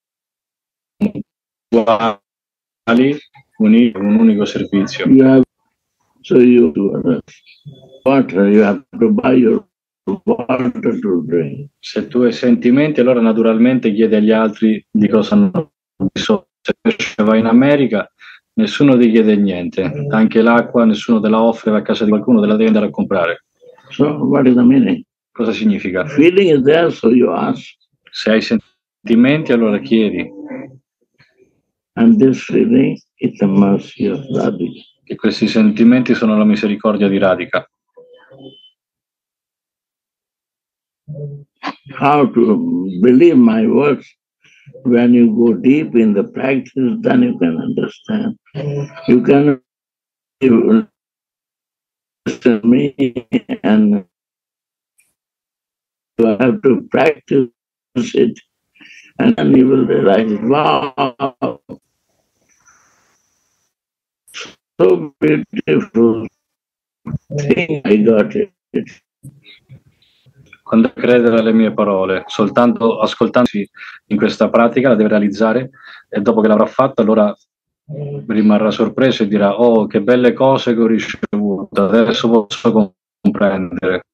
uguali, uniti, un unico servizio. You have, so you do water, you have to buy your water to drink. Se tu hai sentimenti, allora naturalmente chiedi agli altri di cosa hanno bisogno. Se vai in America, nessuno ti chiede niente, anche l'acqua nessuno te la offre, va a casa di qualcuno, te la devi andare a comprare. So what is the meaning? Cosa significa? Feeling is there, so you ask. Se hai sentimenti, allora chiedi. And this feeling is the mercy of Radhika. E questi sentimenti sono la misericordia di Radhika. How to believe my words? When you go deep in the practice, then you can understand. You cannot listen to me, and you have to practice it And then you will realize, wow, so beautiful thing, I got it. Quando credere alle mie parole, soltanto ascoltandosi in questa pratica la deve realizzare, e dopo che l'avrà fatto allora rimarrà sorpreso e dirà: oh, che belle cose che ho ricevuto, adesso posso comprendere.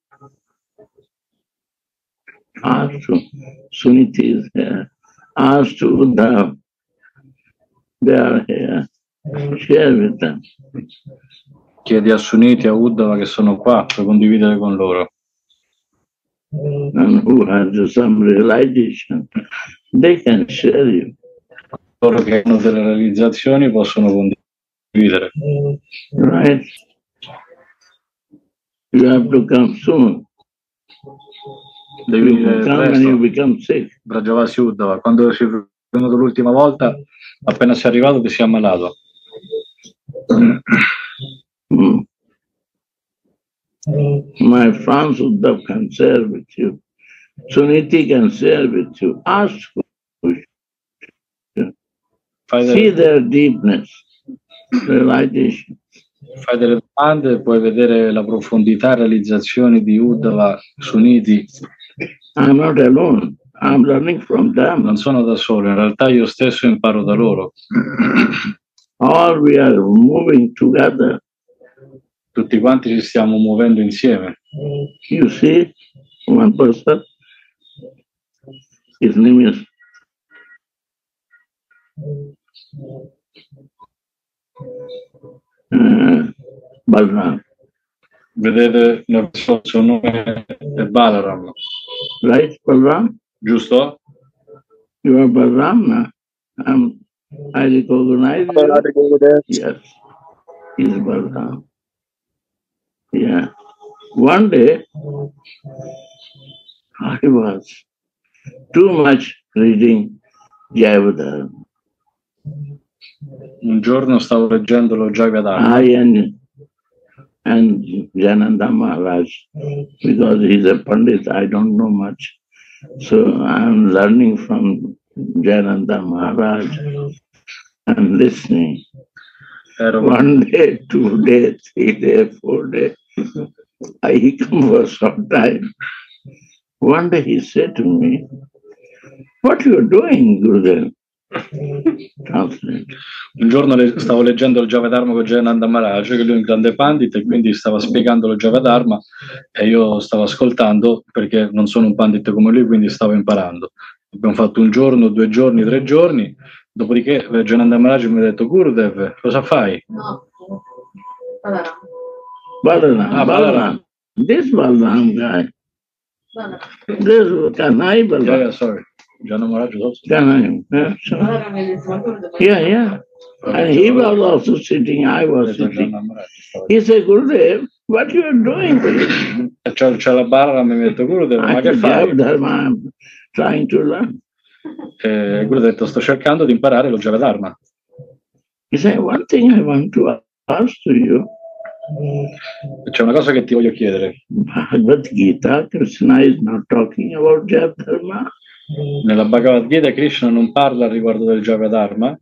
Ask Suniti is here. Ask Uddhav. They are here. Share with them. Chiedi a Suniti e a Uddhava che sono qua per condividere con loro. And who has some realization, they can share you. Loro che hanno delle realizzazioni possono condividere. Right? You have to come soon. Devi You come and you become sick. Brajavasi Uddhava, quando sei venuto l'ultima volta, appena sei arrivato ti sei ammalato. Mm. My friends Uddhav can share with you. Suniti can share with you. Ask Fai See delle, their deepness, realization. fai delle domande e puoi vedere la profondità e realizzazioni di Uddhava, Suniti. I'm not alone. I'm learning from them. Non sono da solo, in realtà io stesso imparo da loro. All we are moving together. Tutti quanti ci stiamo muovendo insieme. You see, one person, his name is uh, Balram. Vedete, il suo nome è Balaram, Right, Balram? giusto? You are Balram, no? Um, I recognize you. Yes, he's Balram. Yeah. One day, I was too much reading Jayavadharma. Un giorno stavo leggendo lo Jayavadharma. I and, and Jananda Maharaj, because he's a Pandit, I don't know much. So I'm learning from Jananda Maharaj and listening. Ero, One day, two days, three days, four days. I come for some time. One day he said to me, what you are doing, Gurudev? Translate. un giorno le, stavo leggendo il Jayavadharma con Jayananda Maharaj, che lui è un grande pandit e quindi stava spiegando lo Jayavadharma e io stavo ascoltando perché non sono un pandit come lui, quindi stavo imparando. Abbiamo fatto un giorno, due giorni, tre giorni, dopodiché Jayananda Maharaj mi ha detto: Gurudev, cosa fai? No, Balaram. Balaram, Ah, Balaram. This Balaram guy. Balaram. This Kanai Yeah, Balaram. yeah, sorry. Jayananda Maharaj was also. Kanai. Yeah, so- Balaram è il smaltore del yeah, yeah. And he was also sitting, I was sitting. He said, Gurudev, what you are doing? C'è, c'è la barra, mi ha detto: Gurudev, ma I che said, fai? Dharma, I'm trying to learn. E Gurudev ha detto: sto cercando di imparare lo Jayavadharma. He said, one thing I want to ask to you. C'è una cosa che ti voglio chiedere. Bhagavad Gita, Krishna is not talking about Jayavadharma. Nella Bhagavad Gita Krishna non parla al riguardo del Jayavadharma.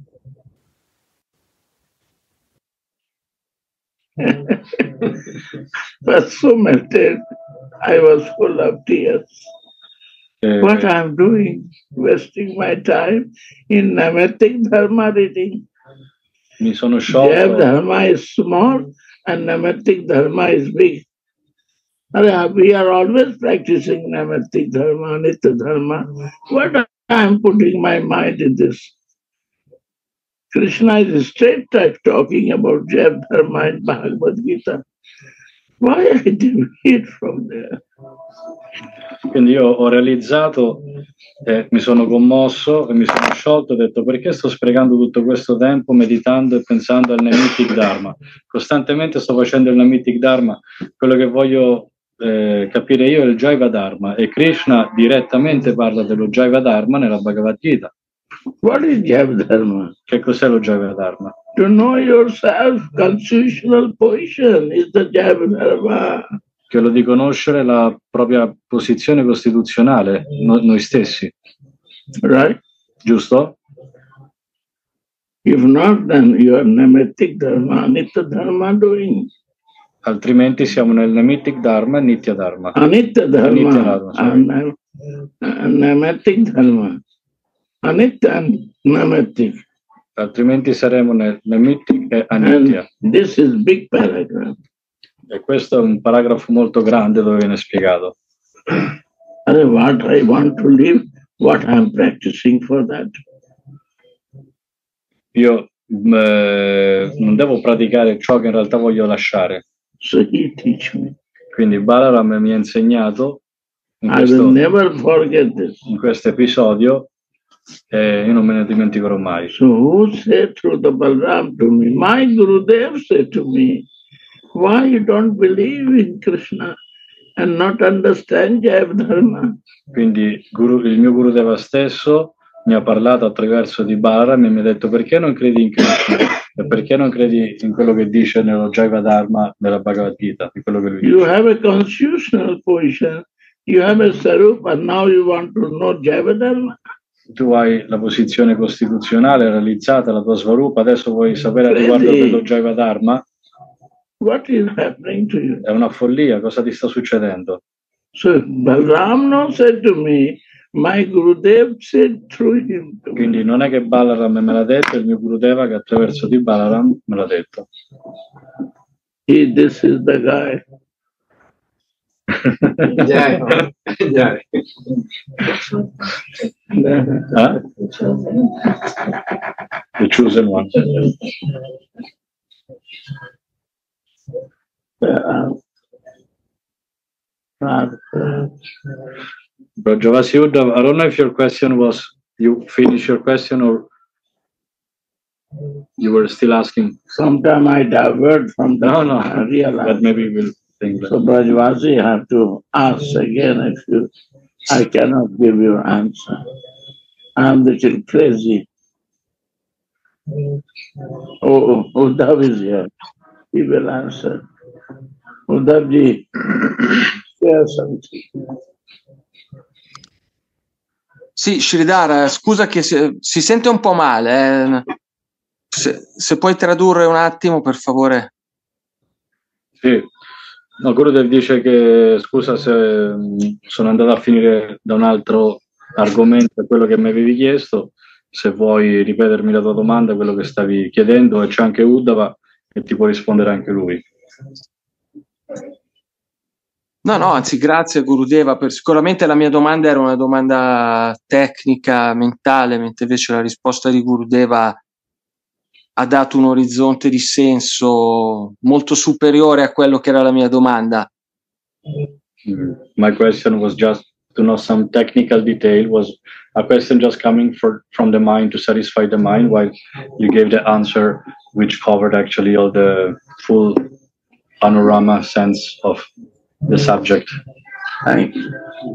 But so melted, I was full of tears. Eh, What I'm doing, wasting my time in Namatik Dharma reading. mi sono Jav sciolto. Dharma is small and Namatik Dharma is big. Are- We are always practicing Namatik Dharma, Nitya Dharma. What I'm putting my mind in this? Krishna is straight type talking about Jav Dharma in Bhagavad Gita. Why I deviate from there? Quindi io ho realizzato, eh, mi sono commosso e mi sono sciolto, ho detto: perché sto sprecando tutto questo tempo meditando e pensando al Namitic Dharma? Costantemente sto facendo il Namitic Dharma, quello che voglio eh, capire io è il Jayavadharma, e Krishna direttamente parla dello Jayavadharma nella Bhagavad Gita. What is Jav Dharma? Che cos'è lo Jayavadharma? To know yourself, constitutional position is the Jav Dharma. Quello di conoscere la propria posizione costituzionale, no- noi stessi. Right? giusto? If not, then you are Nemitic Dharma, Anitya Dharma doing. Altrimenti siamo nel Nemitic Dharma e Nitya Dharma. Anitya Dharma, Nitya Dharma, sorry. Nemitic Dharma. Anitya and Nemitic. Altrimenti saremo nel Nemitic e Anitya. And this is big paragraph. E questo è un paragrafo molto grande dove viene spiegato. What I want to live, what I am practicing for that. Io eh, non devo praticare ciò che in realtà voglio lasciare. So he teach me. Quindi Balaram mi ha insegnato in I questo, will never forget this. in questo episodio e io non me ne dimenticherò mai. So who said through the Balaram to me? My Gurudev said to me, why you don't believe in Krishna and not understand Jaiva Dharma? Quindi Guru, il mio Gurudeva stesso mi ha parlato attraverso di Balaram e mi ha detto: perché non credi in Krishna e perché non credi in quello che dice nello Jaiva Dharma nella Bhagavad Gita, di quello che lui dice. You have a constitutional position, you have a Sarupa, and now you want to know Jaiva Dharma? Tu hai la posizione costituzionale realizzata, la tua Svarupa, adesso vuoi sapere riguardo dello Jaiva Dharma? What is happening to you? È una follia, cosa ti sta succedendo? So Balaram no said to me, my Gurudev said through him. Quindi non è che Balaram me l'ha detto, è il mio Gurudeva che attraverso di Balaram me l'ha detto. He, this is the guy. Jai. Jai. Huh? The chosen one. Uh, Brajavasi Uddhav, I don't know if your question was, you finished your question or you were still asking? Sometime I divert from the No, no, real but maybe we'll think that. So Brajavasi have to ask again if you, I cannot give you answer. I'm a little crazy. Oh, Uddhav is here. He will answer. Uddhavji, share something. Sì, Sridhar, scusa che si, si sente un po' male. Eh. Se, se puoi tradurre un attimo, per favore. Sì, no, Gurudev dice che scusa se mh, sono andato a finire da un altro argomento, quello che mi avevi chiesto, se vuoi ripetermi la tua domanda, quello che stavi chiedendo, e c'è anche Uddhava che ti può rispondere anche lui. No, no, anzi, grazie Gurudeva. Per, sicuramente la mia domanda era una domanda tecnica, mentale, mentre invece la risposta di Gurudeva ha dato un orizzonte di senso molto superiore a quello che era la mia domanda. Mm. My question was just to know some technical detail, was a question just coming for, from the mind to satisfy the mind, while you gave the answer which covered actually all the full panorama sense of the subject. Thank you.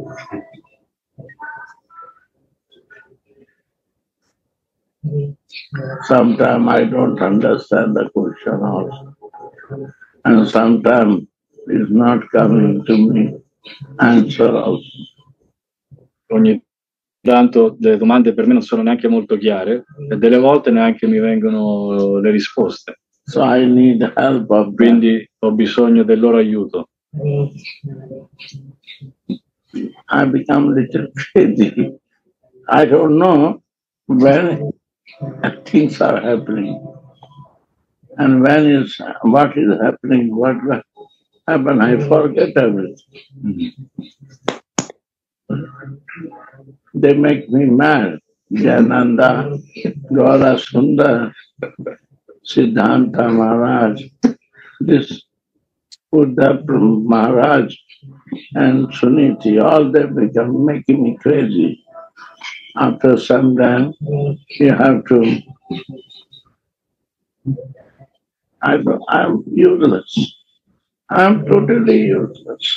Sometimes I don't understand the question also. And sometimes it's not coming to me answer also. Ogni tanto le domande per me non sono neanche molto chiare e delle volte neanche mi vengono le risposte. So I need help of Quindi ho bisogno del loro aiuto. I become a little crazy. I don't know when things are happening and when is what is happening, what will happen. I forget everything. Mm-hmm. They make me mad. Jananda, Gaura Sundar, Siddhanta Maharaj, this Buddha Maharaj and Suniti, all they become making me crazy. After some time, you have to. I, I'm useless. I'm totally useless.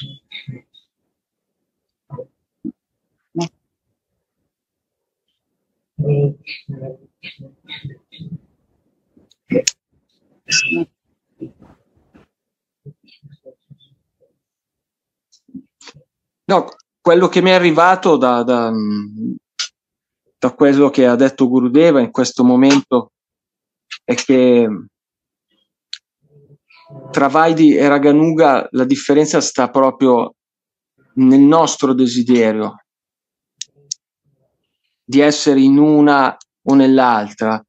No, quello che mi è arrivato da, da, da quello che ha detto Gurudeva in questo momento è che tra Vaidhi e Raganuga la differenza sta proprio nel nostro desiderio di essere in una o nell'altra,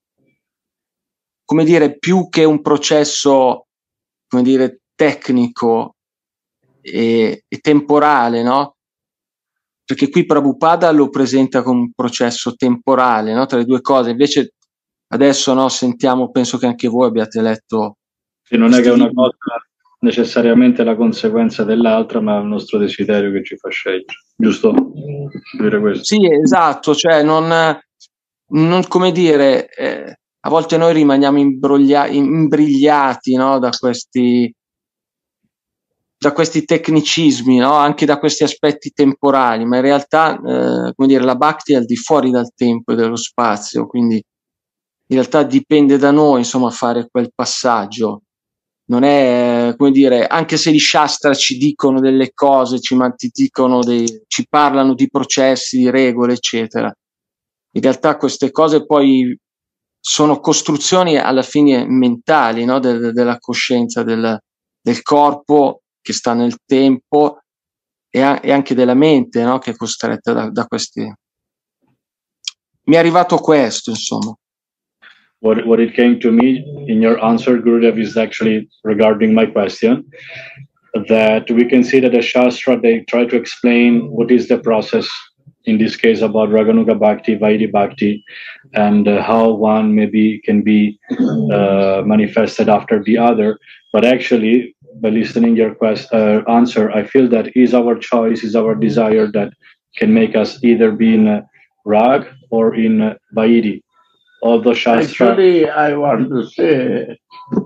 come dire, più che un processo, come dire, tecnico e, e temporale, no? Perché qui Prabhupada lo presenta come un processo temporale, no? Tra le due cose. Invece adesso, no, sentiamo, penso che anche voi abbiate letto. Sì, non è che una cosa necessariamente la conseguenza dell'altra, ma è il nostro desiderio che ci fa scegliere, giusto? Dire questo. Sì, esatto, cioè non, non come dire, eh, a volte noi rimaniamo imbrogliati, imbrigliati, no, da questi da questi tecnicismi, no? Anche da questi aspetti temporali, ma in realtà eh, come dire, la bhakti è al di fuori dal tempo e dello spazio, quindi in realtà dipende da noi, insomma, fare quel passaggio. Non è, come dire, anche se gli Shastra ci dicono delle cose, ci, ci dicono dei, ci parlano di processi, di regole, eccetera, in realtà queste cose poi sono costruzioni alla fine mentali, no? Del, della coscienza del, del corpo che sta nel tempo e, a, e anche della mente, no? Che è costretta da, da questi. Mi è arrivato questo, insomma. What, what it came to me in your answer, Gurudev, is actually regarding my question, that we can see that the Shastra, they try to explain what is the process, in this case about Raganuga Bhakti, Vaidhi Bhakti, and uh, how one maybe can be uh, manifested after the other. But actually, by listening your quest, uh, answer, I feel that is our choice, is our desire that can make us either be in uh, Rag or in uh, Vaidhi. Although Shastra... Actually, I want to say,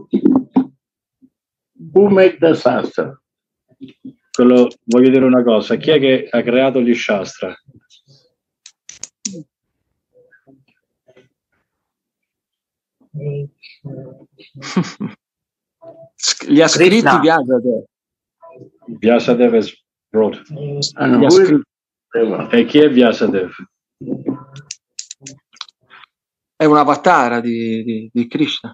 who make the Shastra? Quello, voglio dire una cosa, chi è che ha creato gli Shastra? Li ha scritti Vyasadeva. Vyasadeva is wrote. And who is... E chi è Vyasadeva? È un avatara di, di, di Krishna.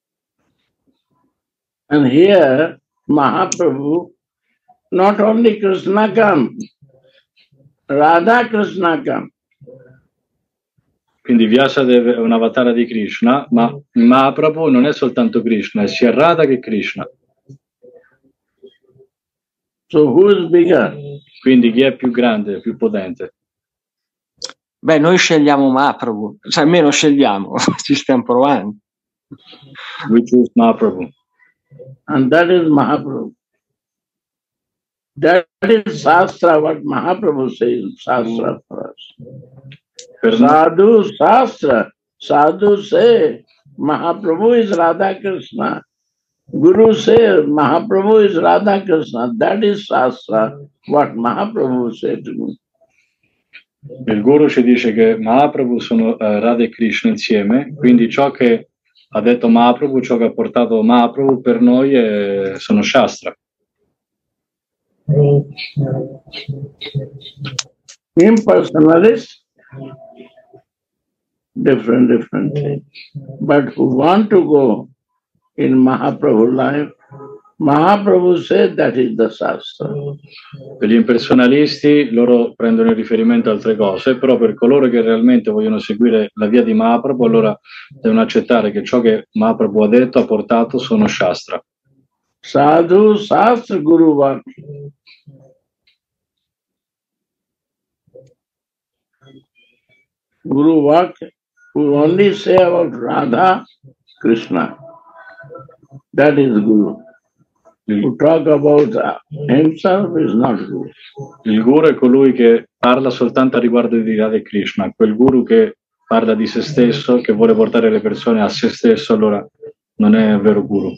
And here, Mahaprabhu, not only Krishna come, Radha Krishna come. Quindi Vyasadeva è un avatara di Krishna, ma Mahaprabhu non è soltanto Krishna, è sia Radha che Krishna. So who is bigger? Quindi chi è più grande, più potente? Beh, noi scegliamo Mahaprabhu, cioè almeno scegliamo, ci stiamo provando. We choose Mahaprabhu. And that is Mahaprabhu. That is Shastra, what Mahaprabhu says, Shastra for us. Sadhu Shastra, Sadhu say, Mahaprabhu is Radha Krishna. Guru say, Mahaprabhu is Radha Krishna. That is Shastra, what Mahaprabhu said to me. Il Guru ci dice che Mahaprabhu sono uh, Radha e Krishna insieme, quindi ciò che ha detto Mahaprabhu, ciò che ha portato Mahaprabhu per noi è, sono Shastra. Impersonalists, different, different things. But who want to go in Mahaprabhu life, Mahaprabhu said that is the Shastra. Per gli impersonalisti loro prendono in riferimento altre cose, però per coloro che realmente vogliono seguire la via di Mahaprabhu, allora devono accettare che ciò che Mahaprabhu ha detto, ha portato, sono Shastra. Sadhu Shastra Guru Vakti. Guru Vakti who only say about Radha, Krishna. That is Guru. To talk about himself is not Guru. Il Guru è colui che parla soltanto a riguardo di Radha e Krishna. Quel Guru che parla di se stesso, che vuole portare le persone a se stesso, allora non è vero Guru.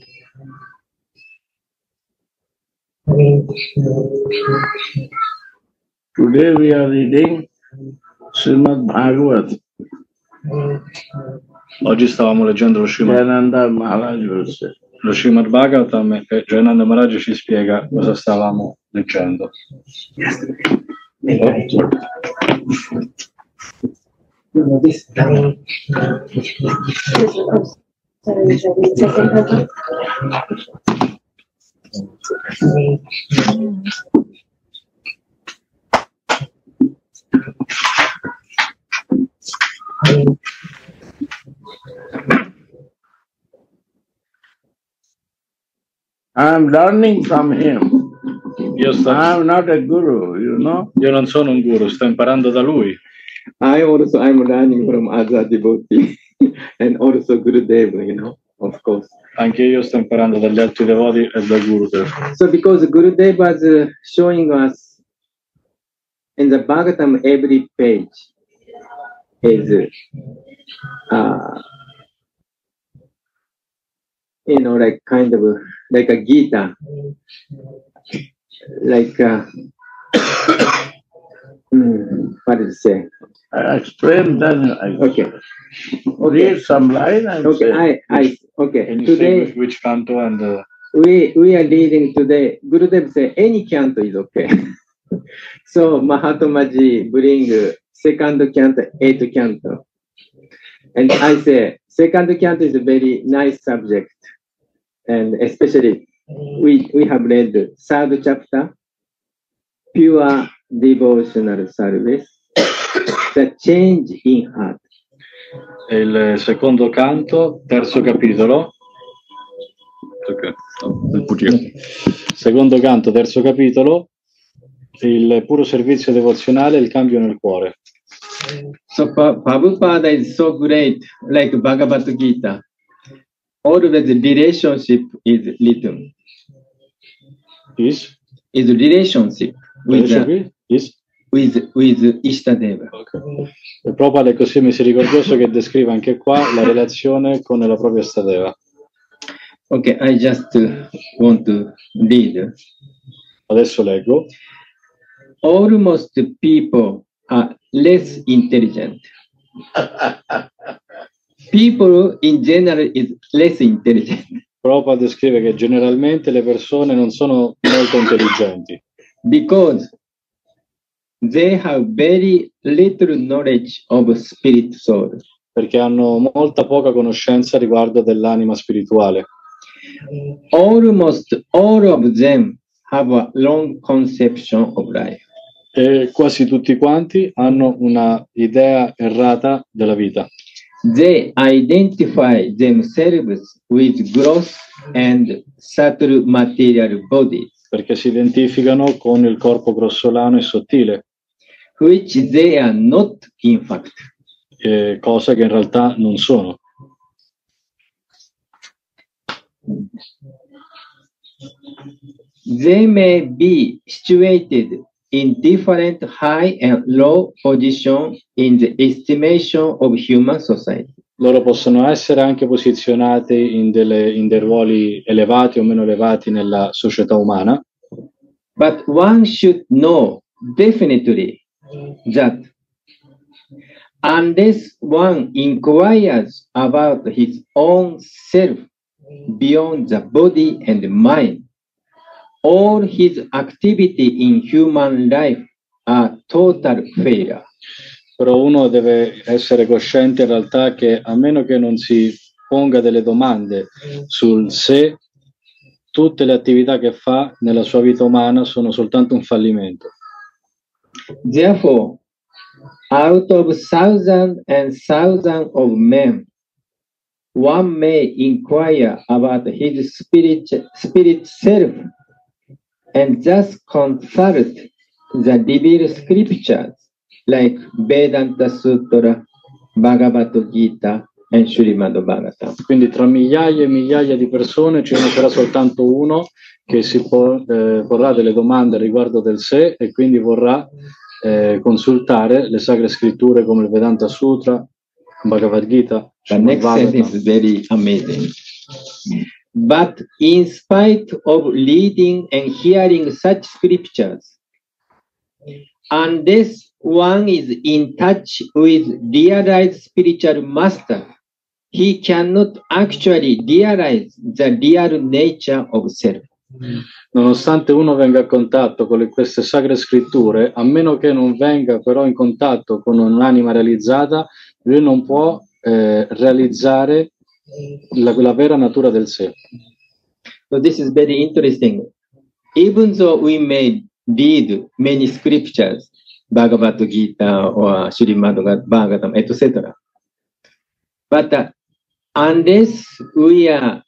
Today we are reading Srimad Bhagavat. Oggi stavamo leggendo lo Srimad Jayananda Maharaj verse. Lo Srimad Bhagavatam e Jayananda Maharaj ci spiega cosa stavamo leggendo. Oh, I'm learning from him. Io, sto... I'm not a guru, you know. Io non sono un guru, sto imparando da lui. I also I'm learning from other devotees and also Gurudev, you know, of course. Anche io sto imparando dagli altri devoti e da Gurudev. So because Gurudev was uh, showing us in the Bhagavatam every page is uh, you know, like kind of like a Gita, like uh, hmm, what did it say? I explain then. I Okay. Okay. Read some line and Okay. say. I I okay. Can you say Today which, which canto and uh, we we are reading today. Gurudev say any canto is okay. So Mahatma Ji bring uh, second canto, eighth canto, and I say second canto is a very nice subject, and especially we we have read the third chapter, pure devotional service, the change in heart. il secondo canto, terzo capitolo. Okay. No, secondo canto, terzo capitolo, il puro servizio devozionale e il cambio nel cuore. So Prabhupada is so great, like Bhagavad Gita. Always relationship is written. Is? Is relationship with the, Is? with with Ishtadeva. Okay. E Prabhupada è così misericordioso che descrive anche qua la relazione con la propria Istadeva. Okay, I just uh, want to read. Adesso leggo. Almost people are less intelligent. People in general is less intelligent. Prabhupada descrive che generalmente le persone non sono molto intelligenti. Because they have very little knowledge of spirit soul. Perché hanno molta poca conoscenza riguardo dell'anima spirituale. Almost all of them have a wrong conception of life. E quasi tutti quanti hanno una idea errata della vita. They identify themselves with gross and subtle material bodies, Perché si identificano con il corpo grossolano e sottile, which they are not in fact. eh, cosa che in realtà non sono. They may be situated in different high and low position in the estimation of human society. Loro possono essere anche posizionati in, delle, in dei ruoli elevati o meno elevati nella società umana, But one should know definitely that unless one inquires about his own self beyond the body and mind, all his activity in human life are total failure. però uno deve essere cosciente in realtà che a meno che non si ponga delle domande sul se, tutte le attività che fa nella sua vita umana sono soltanto un fallimento. Therefore, out of thousands and thousands of men, one may inquire about his spirit, spirit self and thus consult the revealed scriptures like Vedanta Sutra, Bhagavad Gita, and Srimad Bhagavatam. Quindi tra migliaia e migliaia di persone ce ne sarà soltanto uno che si po- eh, porrà delle domande riguardo del sé e quindi vorrà eh, consultare le sacre scritture come il Vedanta Sutra, Bhagavad Gita. The next sentence is very amazing. But in spite of reading and hearing such scriptures, unless one is in touch with realized spiritual master, he cannot actually realize the real nature of self. Nonostante uno venga a contatto con le, queste sacre scritture, a meno che non venga però in contatto con un'anima realizzata, lui non può eh, realizzare la, la vera natura del sé. So this is very interesting. Even though we may read many scriptures, Bhagavad Gita or Srimad Bhagavatam, et cetera, but uh, unless we are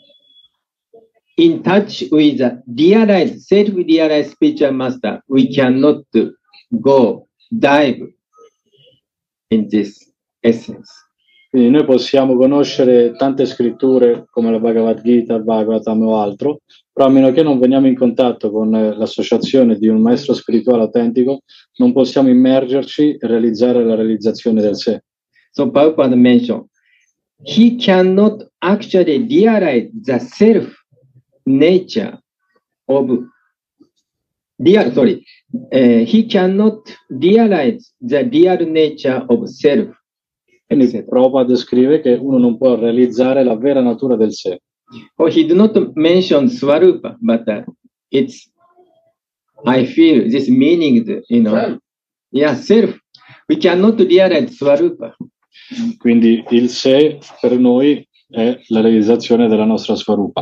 in touch with the realized, self-realized spiritual master, we cannot go dive in this essence. Quindi noi possiamo conoscere tante scritture come la Bhagavad Gita, il Bhagavatam o altro, però a meno che non veniamo in contatto con l'associazione di un maestro spirituale autentico, non possiamo immergerci e realizzare la realizzazione del sé. So Prabhupada mentioned, he cannot actually realize the self nature of real, sorry, uh, he cannot realize the real nature of self. Quindi Prabhupada scrive che uno non può realizzare la vera natura del sé. Oh, he did not mention Swarupa, but uh, it's, I feel this meaning, you know, self. Yeah, self. We cannot realize Swarupa. Quindi il sé per noi è la realizzazione della nostra Swarupa.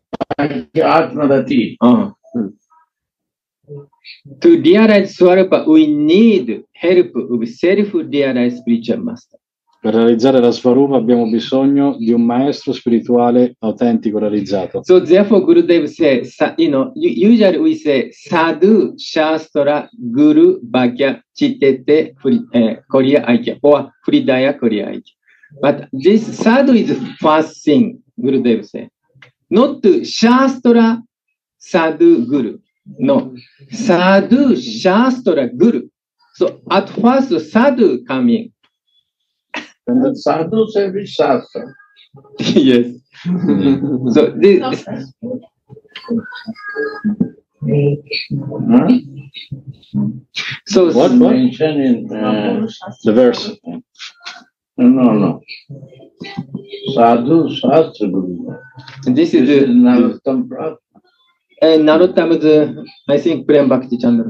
Oh. To realize Swarupa, we need help of self-realized spiritual master. Per realizzare la Swarupa abbiamo bisogno di un maestro spirituale autentico realizzato. So therefore Gurudev says, you know, usually we say Sadhu, Shastra, Guru, Bhagya, Chittete, Koriya Aikya, or Hridaya Koriya Aikya. But this Sadhu is the first thing, Gurudev says. Not Shastra, Sadhu, Guru. No. Sadhu, Shastra, Guru. So at first Sadhu coming. And the sadhu said it's Shastra. Yes. So this. Huh? So what, what? Mention in uh, the verse. No, no, no. Sadhu Shastra Guru. This is the Narottam Prabhu. And Narottam's, uh, I think, Prem Bhakti Chandra.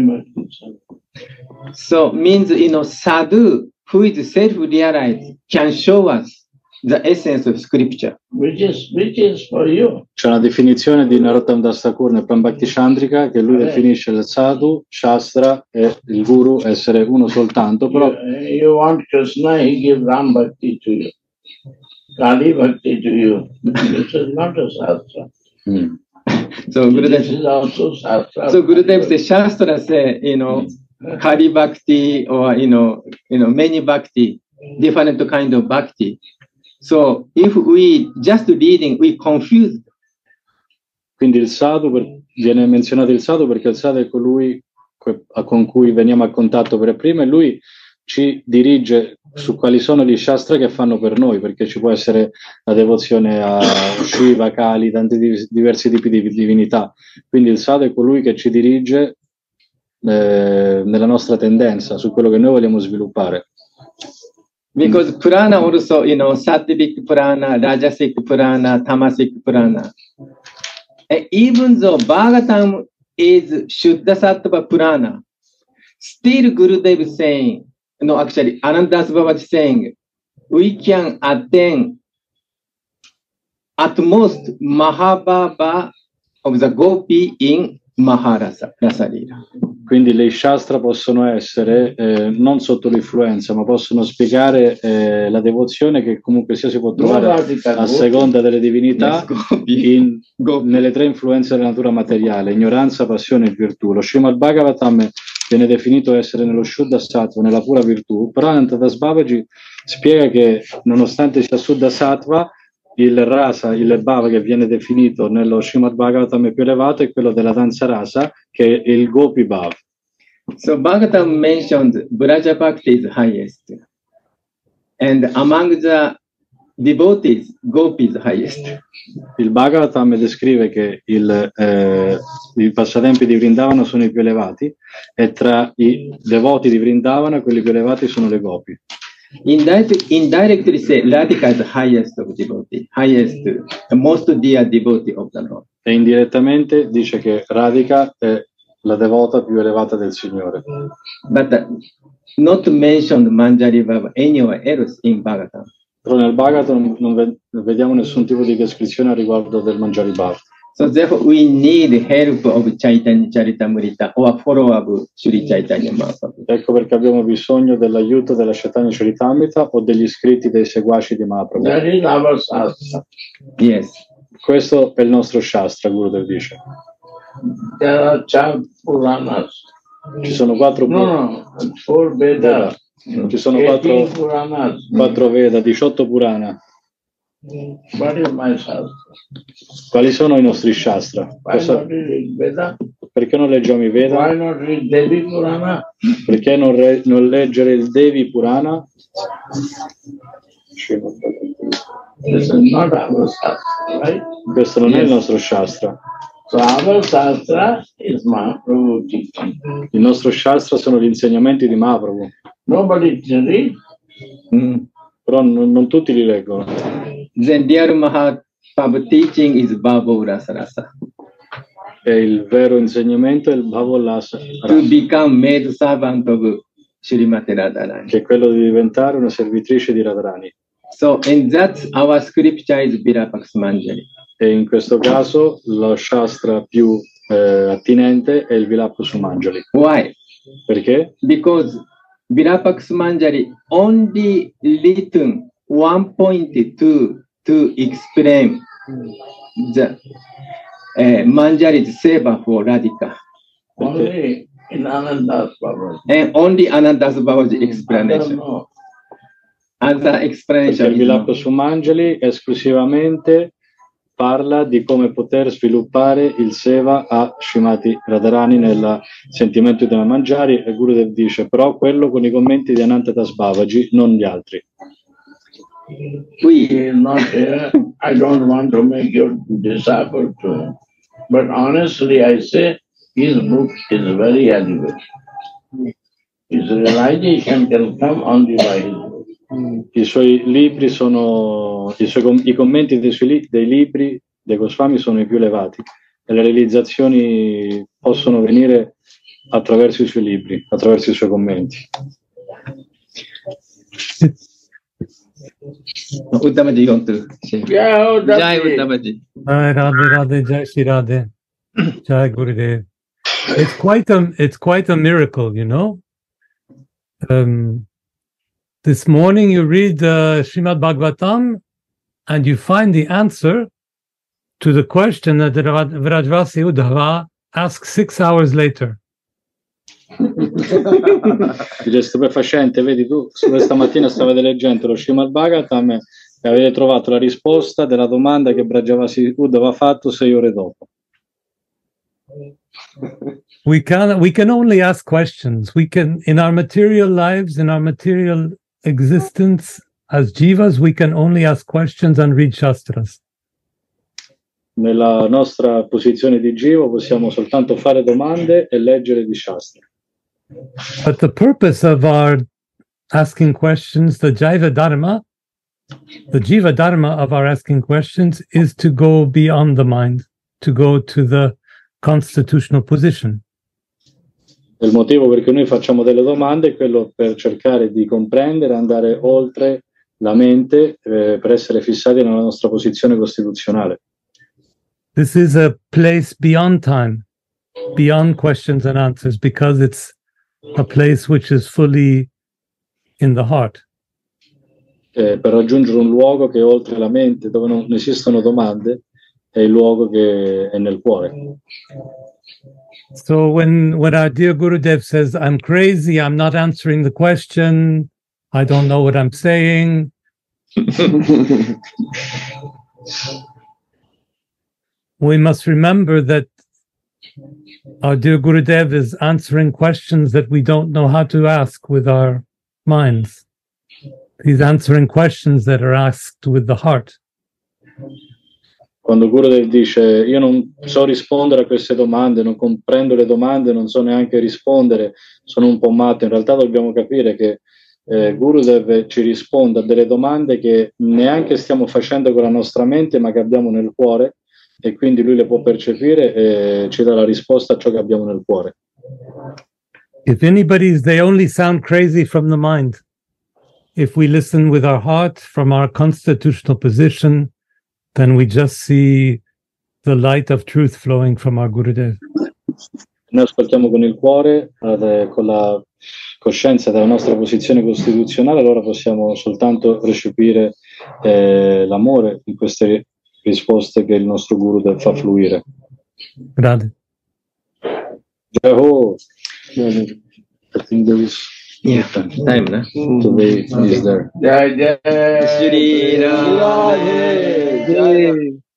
So means, you know, Sadhu, who is self-realized, can show us the essence of scripture. Which is, which is for you. C'è una definizione di Narottam Das Thakur nel Prem Bhakti Chandrika che lui okay. definisce il sadhu, shastra e il guru essere uno soltanto. Però you, you want Krishna, he gives Ram Bhakti to you. Kali Bhakti to you. This is not a shastra. Mm. So Gurudev, this is also shastra. So Gurudev says, Shastra say, you know, Kali Bhakti or, you know, you know, many Bhakti, different kind of Bhakti. So if we just reading, we confuse. Quindi il sadhu, per, viene menzionato il sadhu perché il sadhu è colui con cui veniamo a contatto per prima e lui ci dirige su quali sono gli shastra che fanno per noi, perché ci può essere la devozione a Shiva, Kali, tanti diversi tipi di divinità. Quindi il sadhu è colui che ci dirige eh, nella nostra tendenza, su quello che noi vogliamo sviluppare. Because Purana also, you know, Sattvic Purana, Rajasic Purana, Tamasic Purana. And even though Bhagavatam is Shuddha Sattva Purana, still Gurudev is saying, no, actually, Anandas Baba is saying, we can attain at most Mahabhava of the Gopi in Maharasa, Rasalila. Quindi le shastra possono essere eh, non sotto l'influenza, ma possono spiegare eh, la devozione che comunque sia si può trovare a seconda delle divinità in, nelle tre influenze della natura materiale: ignoranza, passione e virtù. Lo Srimad Bhagavatam viene definito essere nello Shuddha Sattva, nella pura virtù, però Anantadas Babaji spiega che nonostante sia Shuddha Sattva, il rasa, il bhava che viene definito nello Srimad Bhagavatam più elevato è quello della danza rasa, che è il Gopi Bhav. So Bhagavatam mentioned Braja Bhakti is highest, and among the devotees, Gopi is highest. Il Bhagavatam descrive che il, eh, i passatempi di Vrindavana sono i più elevati e tra i devoti di Vrindavana quelli più elevati sono le Gopi. Indirect, indirectly say Radhika is the highest of devotee, highest, the most dear devotee of the Lord. E indirettamente dice che Radhika è la devota più elevata del Signore. But uh, not mentioned Manjari Bhava anywhere else in Bhagavatam. Però nel Bhagavatam non, ve non vediamo nessun tipo di descrizione a riguardo del Manjari Bhava. So therefore we need help of Chaitanya Charitamrita or follow up Sri Chaitanya Mahaprabhu. Ecco perché abbiamo bisogno dell'aiuto della Chaitanya Charitamrita o degli scritti dei seguaci di Mahaprabhu. That is our Shastra. Yes. Questo è il nostro Shastra, Gurudev dice. There are five Puranas. Ci sono quattro No, no, four Vedas. Ci sono quattro, Puranas. quattro Veda, diciotto Purana. What is my Shastra? Quali sono i nostri Shastra? Why Cosa, not read Veda? perché non leggiamo i Why Veda? not read Devi Purana? Perché non, re, non leggere il Devi Purana? This is not our Shastra, right? Questo non è il nostro Shastra. So our Shastra is Mahaprabhu teaching. Il nostro Shastra sono gli insegnamenti di Mahaprabhu. Nobody can read. Mm. Però non, non tutti li leggono. Then dear Mahaprabhu teaching is Bhava Rasa Rasa. E il vero insegnamento è il Bhavolasa, To become maid servant of Srimati Radharani. che è quello di diventare una servitrice di Radharani. So in that our scripture is Virupaksha Manjari. E in questo caso lo Shastra più eh, attinente è il Vilapaksha Manjari. Why? Perché? Because Virupaksha Manjari only written one point to to explain the uh, Manjari's seva for Radhika. Only in Anandas Babaji. And only Anandas Babaji I don't explanation. know. Other Perché explanation il is not. Vilapaksha Manjari esclusivamente parla di come poter sviluppare il seva a Srimati Radharani nel sentimento della Manjari, e Gurudev dice però quello con i commenti di Anantadas Babaji, non gli altri. He is not here. I don't want to make your disciple to him. But honestly, I say his book is very adequate. His realization can come only by his book. I suoi libri sono, i, suoi, com- i commenti dei, suoi li- dei libri dei Goswami sono i più elevati e le realizzazioni possono venire attraverso i suoi libri, attraverso i suoi commenti. Uttamaji, you want to say? Yeah, oh, that's Jai it. Uttamaji. Jai Radhe Radhe, Jai Shri Radhe, Jai Gurudev. It's quite a it's quite a miracle, you know. Um, this morning you read uh, Srimad Bhagavatam and you find the answer to the question that Vrajvasi Uddhava asked six hours later. Dice stupefacente, vedi tu, questa mattina stavate leggendo lo Srimad Bhagavatam e avete trovato la risposta della domanda che Vrajvasi Uddhava aveva fatto sei ore dopo. We can we can only ask questions. We can, in our material lives, in our material existence as jivas, we can only ask questions and read shastras. Nella nostra posizione di jiva possiamo soltanto fare domande e leggere di Shastra. But the purpose of our asking questions, the jiva dharma, the jiva dharma of our asking questions is to go beyond the mind, to go to the constitutional position. Il motivo per cui noi facciamo delle domande è quello per cercare di comprendere, andare oltre la mente, eh, per essere fissati nella nostra posizione costituzionale. This is a place beyond time, beyond questions and answers, because it's a place which is fully in the heart. Eh, per raggiungere un luogo che è oltre la mente, dove non esistono domande, è il luogo che è nel cuore. So when, when our dear Gurudev says, I'm crazy, I'm not answering the question, I don't know what I'm saying, we must remember that our dear Gurudev is answering questions that we don't know how to ask with our minds. He's answering questions that are asked with the heart. Quando Gurudev dice io non so rispondere a queste domande, non comprendo le domande, non so neanche rispondere, sono un po' matto, in realtà dobbiamo capire che eh, Gurudev ci risponde a delle domande che neanche stiamo facendo con la nostra mente, ma che abbiamo nel cuore, e quindi lui le può percepire e ci dà la risposta a ciò che abbiamo nel cuore. If anybody's, they only sound crazy from the mind. If we listen with our heart from our constitutional position, then we just see the light of truth flowing from our Gurudev. Noi ascoltiamo con il cuore, eh, con la coscienza della nostra posizione costituzionale, allora possiamo soltanto recepire eh, l'amore in queste risposte che il nostro Guru fa fluire. Grazie. Oh, I think there is yeah, time, no? Today is there. Jai Jai Shri Radhe Jai